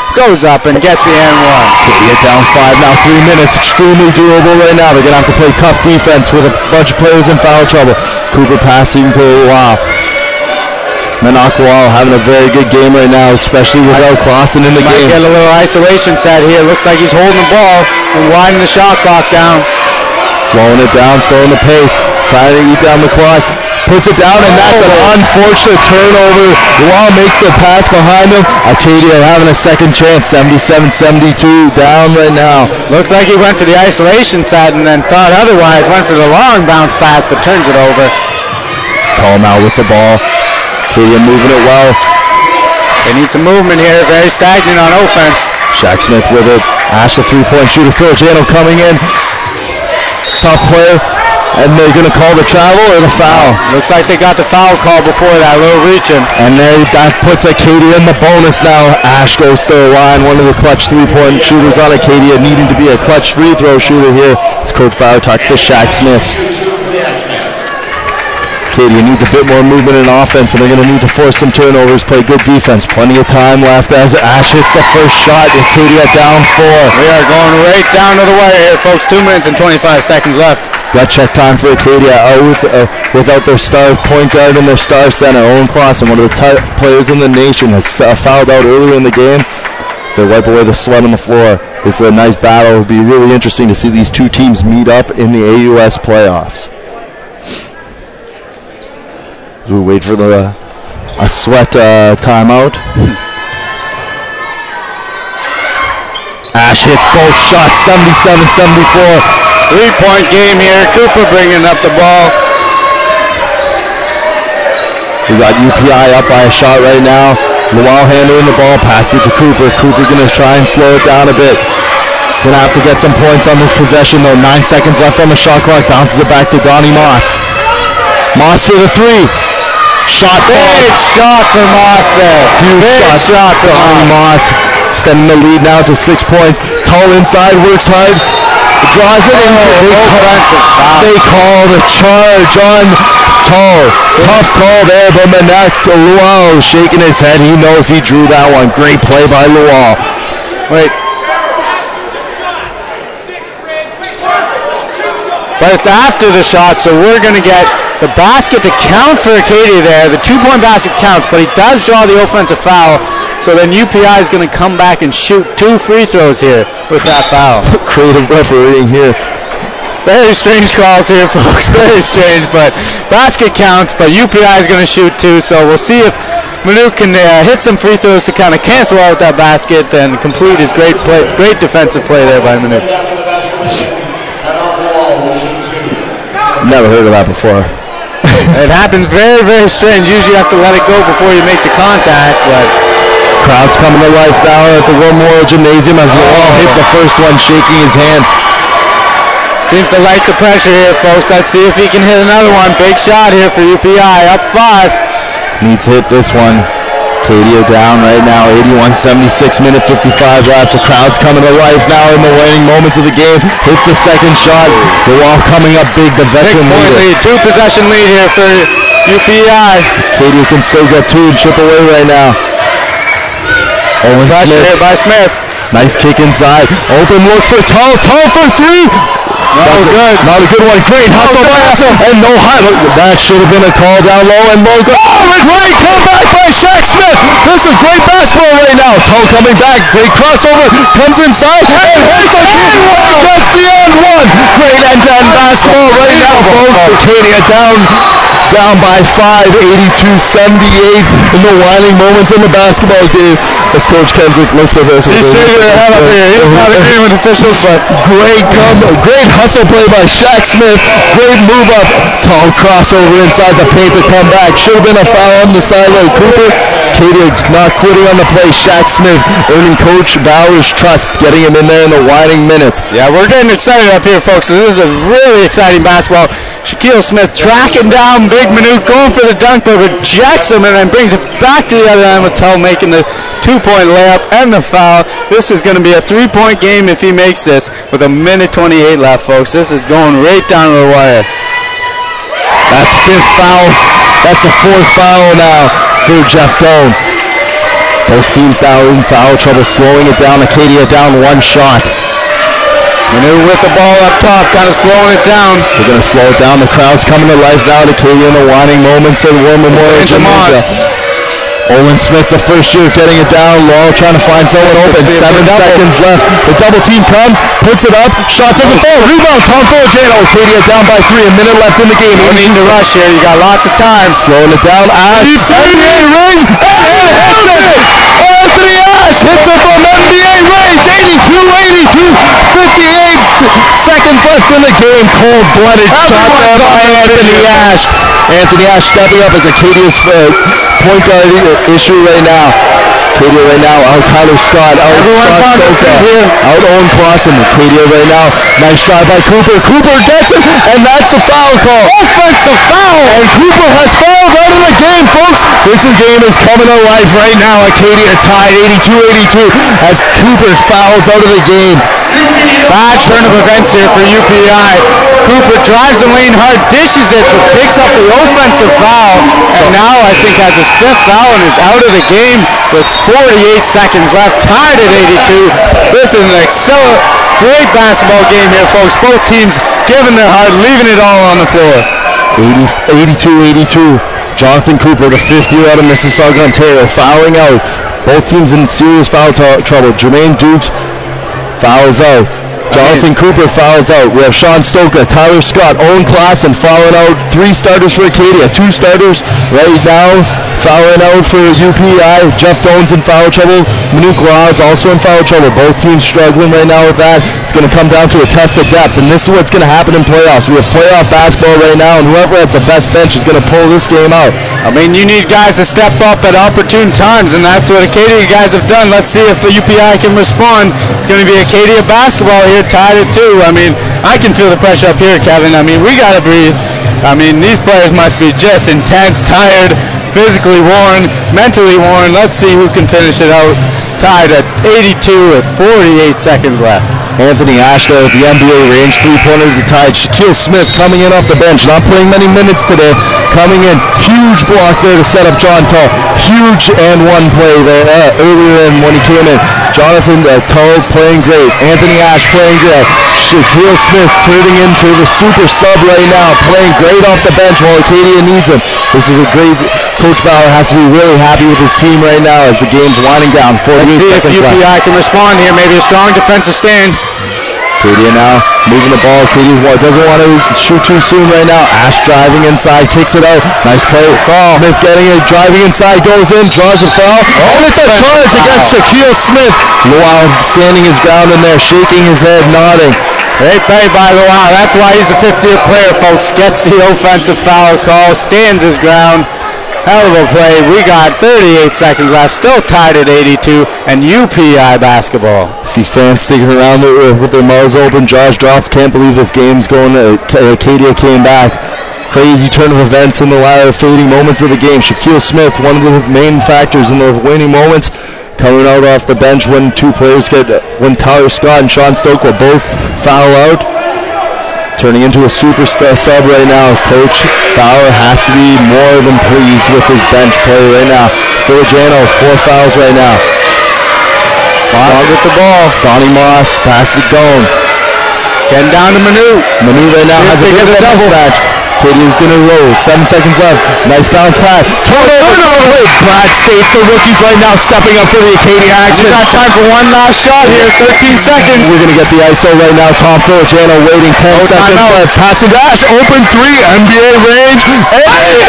goes up and gets the and one. Acadia down 5 now, 3 minutes. Extremely doable right now. They're going to have to play tough defense with a bunch of players in foul trouble. Cooper passing to Wow. Manakwal having a very good game right now, especially without Clausen in the game. Might get a little isolation set here. Looks like he's holding the ball and winding the shot clock down. Slowing it down, slowing the pace, trying to eat down the clock. Puts it down, and that's an unfortunate turnover. Wow makes the pass behind him. Acadia having a second chance, 77-72, down right now. Looked like he went for the isolation set and then thought otherwise. Went for the long bounce pass, but turns it over. Tallmouth with the ball. Acadia moving it well. They need some movement here. Very stagnant on offense. Shaq Smith with it. Ash, the three-point shooter. Phil Jano coming in. Tough play. And they're going to call the travel or the foul. Looks like they got the foul call before that. Little reaching. And that puts Acadia in the bonus now. Ash goes to the line. One of the clutch three-point shooters on Acadia, needing to be a clutch free throw shooter here. As Coach Bauer talks to Shaq Smith. Acadia needs a bit more movement in offense, and they're going to need to force some turnovers, play good defense. Plenty of time left as Ash hits the first shot. Acadia down 4. We are going right down to the wire here, folks. 2 minutes and 25 seconds left. Gut check time for Acadia without their star point guard and their star center. Owen Clausen, one of the top players in the nation, has fouled out earlier in the game. So they wipe away the sweat on the floor. This is a nice battle. It'll be really interesting to see these two teams meet up in the AUS playoffs. We wait for a sweat timeout. Ash hits both shots, 77-74. 3-point game here. Cooper bringing up the ball. We got UPI up by a shot right now. Luau handling the ball, pass it to Cooper. Cooper going to try and slow it down a bit. Going to have to get some points on this possession though. 9 seconds left on the shot clock. Bounces it back to Donnie Moss. Moss for the 3. Shot. Big shot for Moss there. Huge shot for Donnie Moss. Extending the lead now to 6 points. Tull inside, works hard. Draws it in. They call the charge on Tull. Tough call there, but Luau shaking his head. He knows he drew that one. Great play by Luau. Wait. But it's after the shot, so we're going to get the basket to count for Acadia there. The 2-point basket counts, but he does draw the offensive foul. So then UPI is going to come back and shoot 2 free throws here with that foul. Creative refereeing here. Very strange calls here, folks. Very strange, but basket counts, but UPI is going to shoot 2. So we'll see if Manu can hit some free throws to kind of cancel out that basket and complete his great defensive play there by Manu. Never heard of that before. It happens very, very strange. Usually you have to let it go before you make the contact, but crowd's coming to life now at the Will Memorial Gymnasium as Luau hits the first one, shaking his hand. Seems to like the pressure here, folks. Let's see if he can hit another one. Big shot here for UPI, up 5. Needs to hit this one. Acadia down right now, 81-76, minute 55 left. The crowd's coming to life now in the waning moments of the game. Hits the second shot. Luau coming up big, the veteran 6-point lead, 2-possession lead here for UPI. Acadia can still get 2 and chip away right now. Owen Pressure Smith. here by Smith. Nice kick inside. Open look for Tull. Tull for 3. Not a good one. Great hustle and no high. That should have been a call down low and low. Great comeback by Shaq Smith. This is great basketball right now. Tull coming back. Great crossover. Comes inside. And here's just the end one. Great end-to-end basketball right now. Acadia down by 5, 82-78 in the winding moments in the basketball game. As Coach Kendrick looks at this. He's shaking his head up here. He's not agreeing with officials, but great hustle play by Shaq Smith. Great move up. Tall crossover inside the paint to come back. Should have been a foul on the sideline. Cooper. Acadia not quitting on the play. Shaq Smith earning Coach Bauer's trust, getting him in there in the winding minutes. Yeah, we're getting excited up here, folks. This is a really exciting basketball. Shaquille Smith tracking down Big Manu, going for the dunk, but rejects him and then brings it back to the other end with Tull making the 2-point layup and the foul. This is going to be a 3-point game if he makes this with a minute 28 left, folks. This is going right down to the wire. That's 5th foul. That's the 4th foul now for Jeff Doan. Both teams now in foul trouble, slowing it down. Acadia down one shot. Manu with the ball up top, kind of slowing it down. They're going to slow it down. The crowd's coming to life now. Acadia in the waning moments of the War Memorial Gymnasium. Owen Smith, the first year, getting it down low, trying to find someone open. 7 seconds left. The double team comes, puts it up, shot doesn't fall. Rebound, Tom Filogeno. Acadia down by 3. A minute left in the game. No need to rush here. You got lots of time. Slowing it down. NBA range. Anthony Ash hits it from NBA range. 82-82. 58 seconds left in the game. Cold-blooded shot there by Anthony Ash. Anthony Ash stepping up as Acadia's point guard issue right now. Acadia right now out Tyler Scott, out Sean Stoka, out Owen Clausen. Acadia right now, nice try by Cooper. Cooper gets it, and that's a foul call. Offensive foul, and Cooper has fouled out of the game, folks. This game is coming to life right now. Acadia tied 82-82 as Cooper fouls out of the game. Bad turn of events here for UPI. Cooper drives the lane hard, dishes it, but picks up the offensive foul, and now I think has his 5th foul and is out of the game with 48 seconds left, tied at 82. This is an great basketball game here, folks. Both teams giving their heart, leaving it all on the floor. 82-82. Jonathan Cooper, the 5th year out of Mississauga, Ontario, fouling out. Both teams in serious foul trouble. Jermaine Dukes fouls out. Jonathan Cooper fouls out. We have Sean Stoka, Tyler Scott, Owen Clausen fouling out. 3 starters for Acadia. 2 starters right now fouling out for UPI. Jeff Doan's in foul trouble. Manute Law is also in foul trouble. Both teams struggling right now with that. It's going to come down to a test of depth, and this is what's going to happen in playoffs. We have playoff basketball right now, and whoever has the best bench is going to pull this game out. I mean, you need guys to step up at opportune times, and that's what Acadia guys have done. Let's see if the UPI can respond. It's going to be Acadia basketball here, tied at 2. I mean, I can feel the pressure up here, Kevin. I mean, we got to breathe. I mean, these players must be just intense, tired, physically worn, mentally worn. Let's see who can finish it out. Tied at 82 with 48 seconds left. Anthony Ash there at the NBA range, 3-pointer to tie. Shaquille Smith coming in off the bench, not playing many minutes today. Coming in, huge block there to set up John Tull. Huge and one play there earlier in when he came in. Jonathan Tull playing great. Anthony Ash playing great. Shaquille Smith turning into the super sub right now, playing great off the bench while Acadia needs him. This is a great. Coach Bauer has to be really happy with his team right now as the game's winding down. 48 Let's see seconds if UPI left. can respond here. Maybe a strong defensive stand. Acadia now moving the ball. Acadia doesn't want to shoot too soon right now. Ash driving inside, kicks it out. Nice play. Smith getting it, driving inside, goes in, draws a foul. And it's a charge against Shaquille Smith. Luau standing his ground in there, shaking his head, nodding. Great play by Luau. That's why he's a 50th player, folks. Gets the offensive foul call, stands his ground. Hell of a play. We got 38 seconds left, still tied at 82, and UPI basketball. See fans sticking around with their mouths open. Josh Droff can't believe this game's going. Acadia came back. Crazy turn of events in the latter fading moments of the game. Shaquille Smith, one of the main factors in the winning moments, coming out off the bench when when Tyler Scott and Sean Stoke will both foul out. Turning into a super sub right now. Coach Bauer has to be more than pleased with his bench play right now. Filogeno, 4 fouls right now. Moss with the ball. Donnie Moss, pass it down. Getting down to Manu. Manu right now has a bit of a mismatch. Acadia's going to roll. 7 seconds left. Nice bounce pass. Turnover. Brad States, the rookies right now stepping up for the Acadia Axemen. We've got time for one last shot here. 13 seconds. We're going to get the ISO right now. Tom Filogeno waiting. 10 seconds left. Passing dash. Open 3. NBA range. And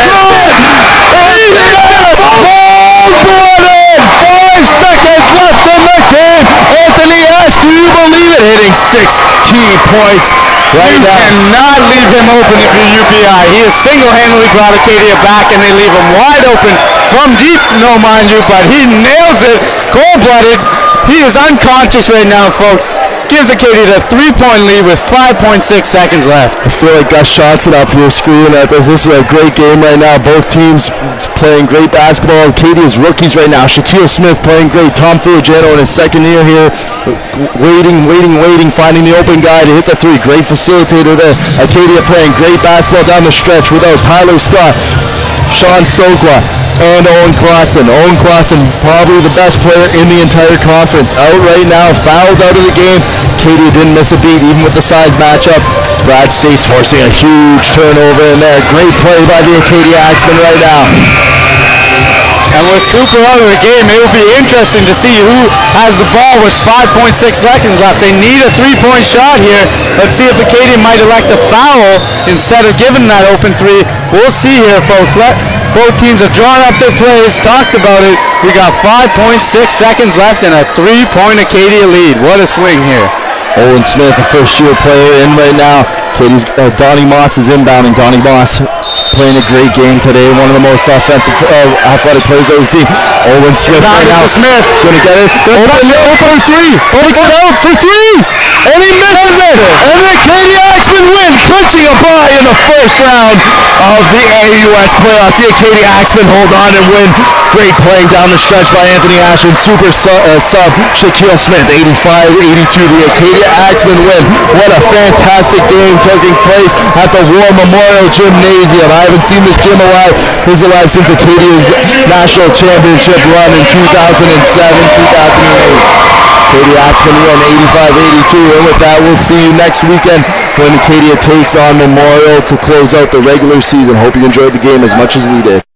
yes! Cold-blooded! 5 seconds left in the game. Anthony Ash, do you believe it? Hitting 6 key points. Right You now. cannot leave him open if you're UPI. He has single-handedly brought Acadia back, and they leave him wide open from deep, no mind you, but he nails it. Cold-blooded. He is unconscious right now, folks. Gives Acadia the 3-point lead with 5.6 seconds left. I feel like Gus Johnson up here screaming at this. This is a great game right now. Both teams playing great basketball. Acadia's rookies right now. Shaquille Smith playing great. Tom Filogeno in his second year here. Waiting, finding the open guy to hit the 3. Great facilitator there. Acadia playing great basketball down the stretch without Tyler Scott. Sean Stokwa, and Owen Clausen. Owen Clausen, probably the best player in the entire conference. Out right now, fouled out of the game. Acadia didn't miss a beat, even with the size matchup. Brad State's forcing a huge turnover in there. Great play by the Acadia Axemen right now. And with Cooper out of the game, it will be interesting to see who has the ball with 5.6 seconds left. They need a three-point shot here. Let's see if Acadia might elect a foul instead of giving that open three. We'll see here, folks. Both teams have drawn up their plays, talked about it. We got 5.6 seconds left and a three-point Acadia lead. What a swing here. Owen Smith, the first-year player, in right now. Katie's Donnie Moss is inbounding. Donnie Moss playing a great game today. One of the most offensive, athletic players that we've seen. Owen Smith right now. Smith. Gonna get it. Open for three. Takes it out for three. And he misses it. And the Acadia Axemen win, clinching a bye in the first round of the AUS playoffs. The Acadia Axemen hold on and win. Great playing down the stretch by Anthony Asher and super sub Shaquille Smith. 85-82. The Acadia Axemen win. What a fantastic game taking place at the War Memorial Gymnasium. I haven't seen this gym alive. This is alive since Acadia's national championship run in 2007-2008. Acadia Axemen win 85-82. And with that, we'll see you next weekend when Acadia takes on Memorial to close out the regular season. Hope you enjoyed the game as much as we did.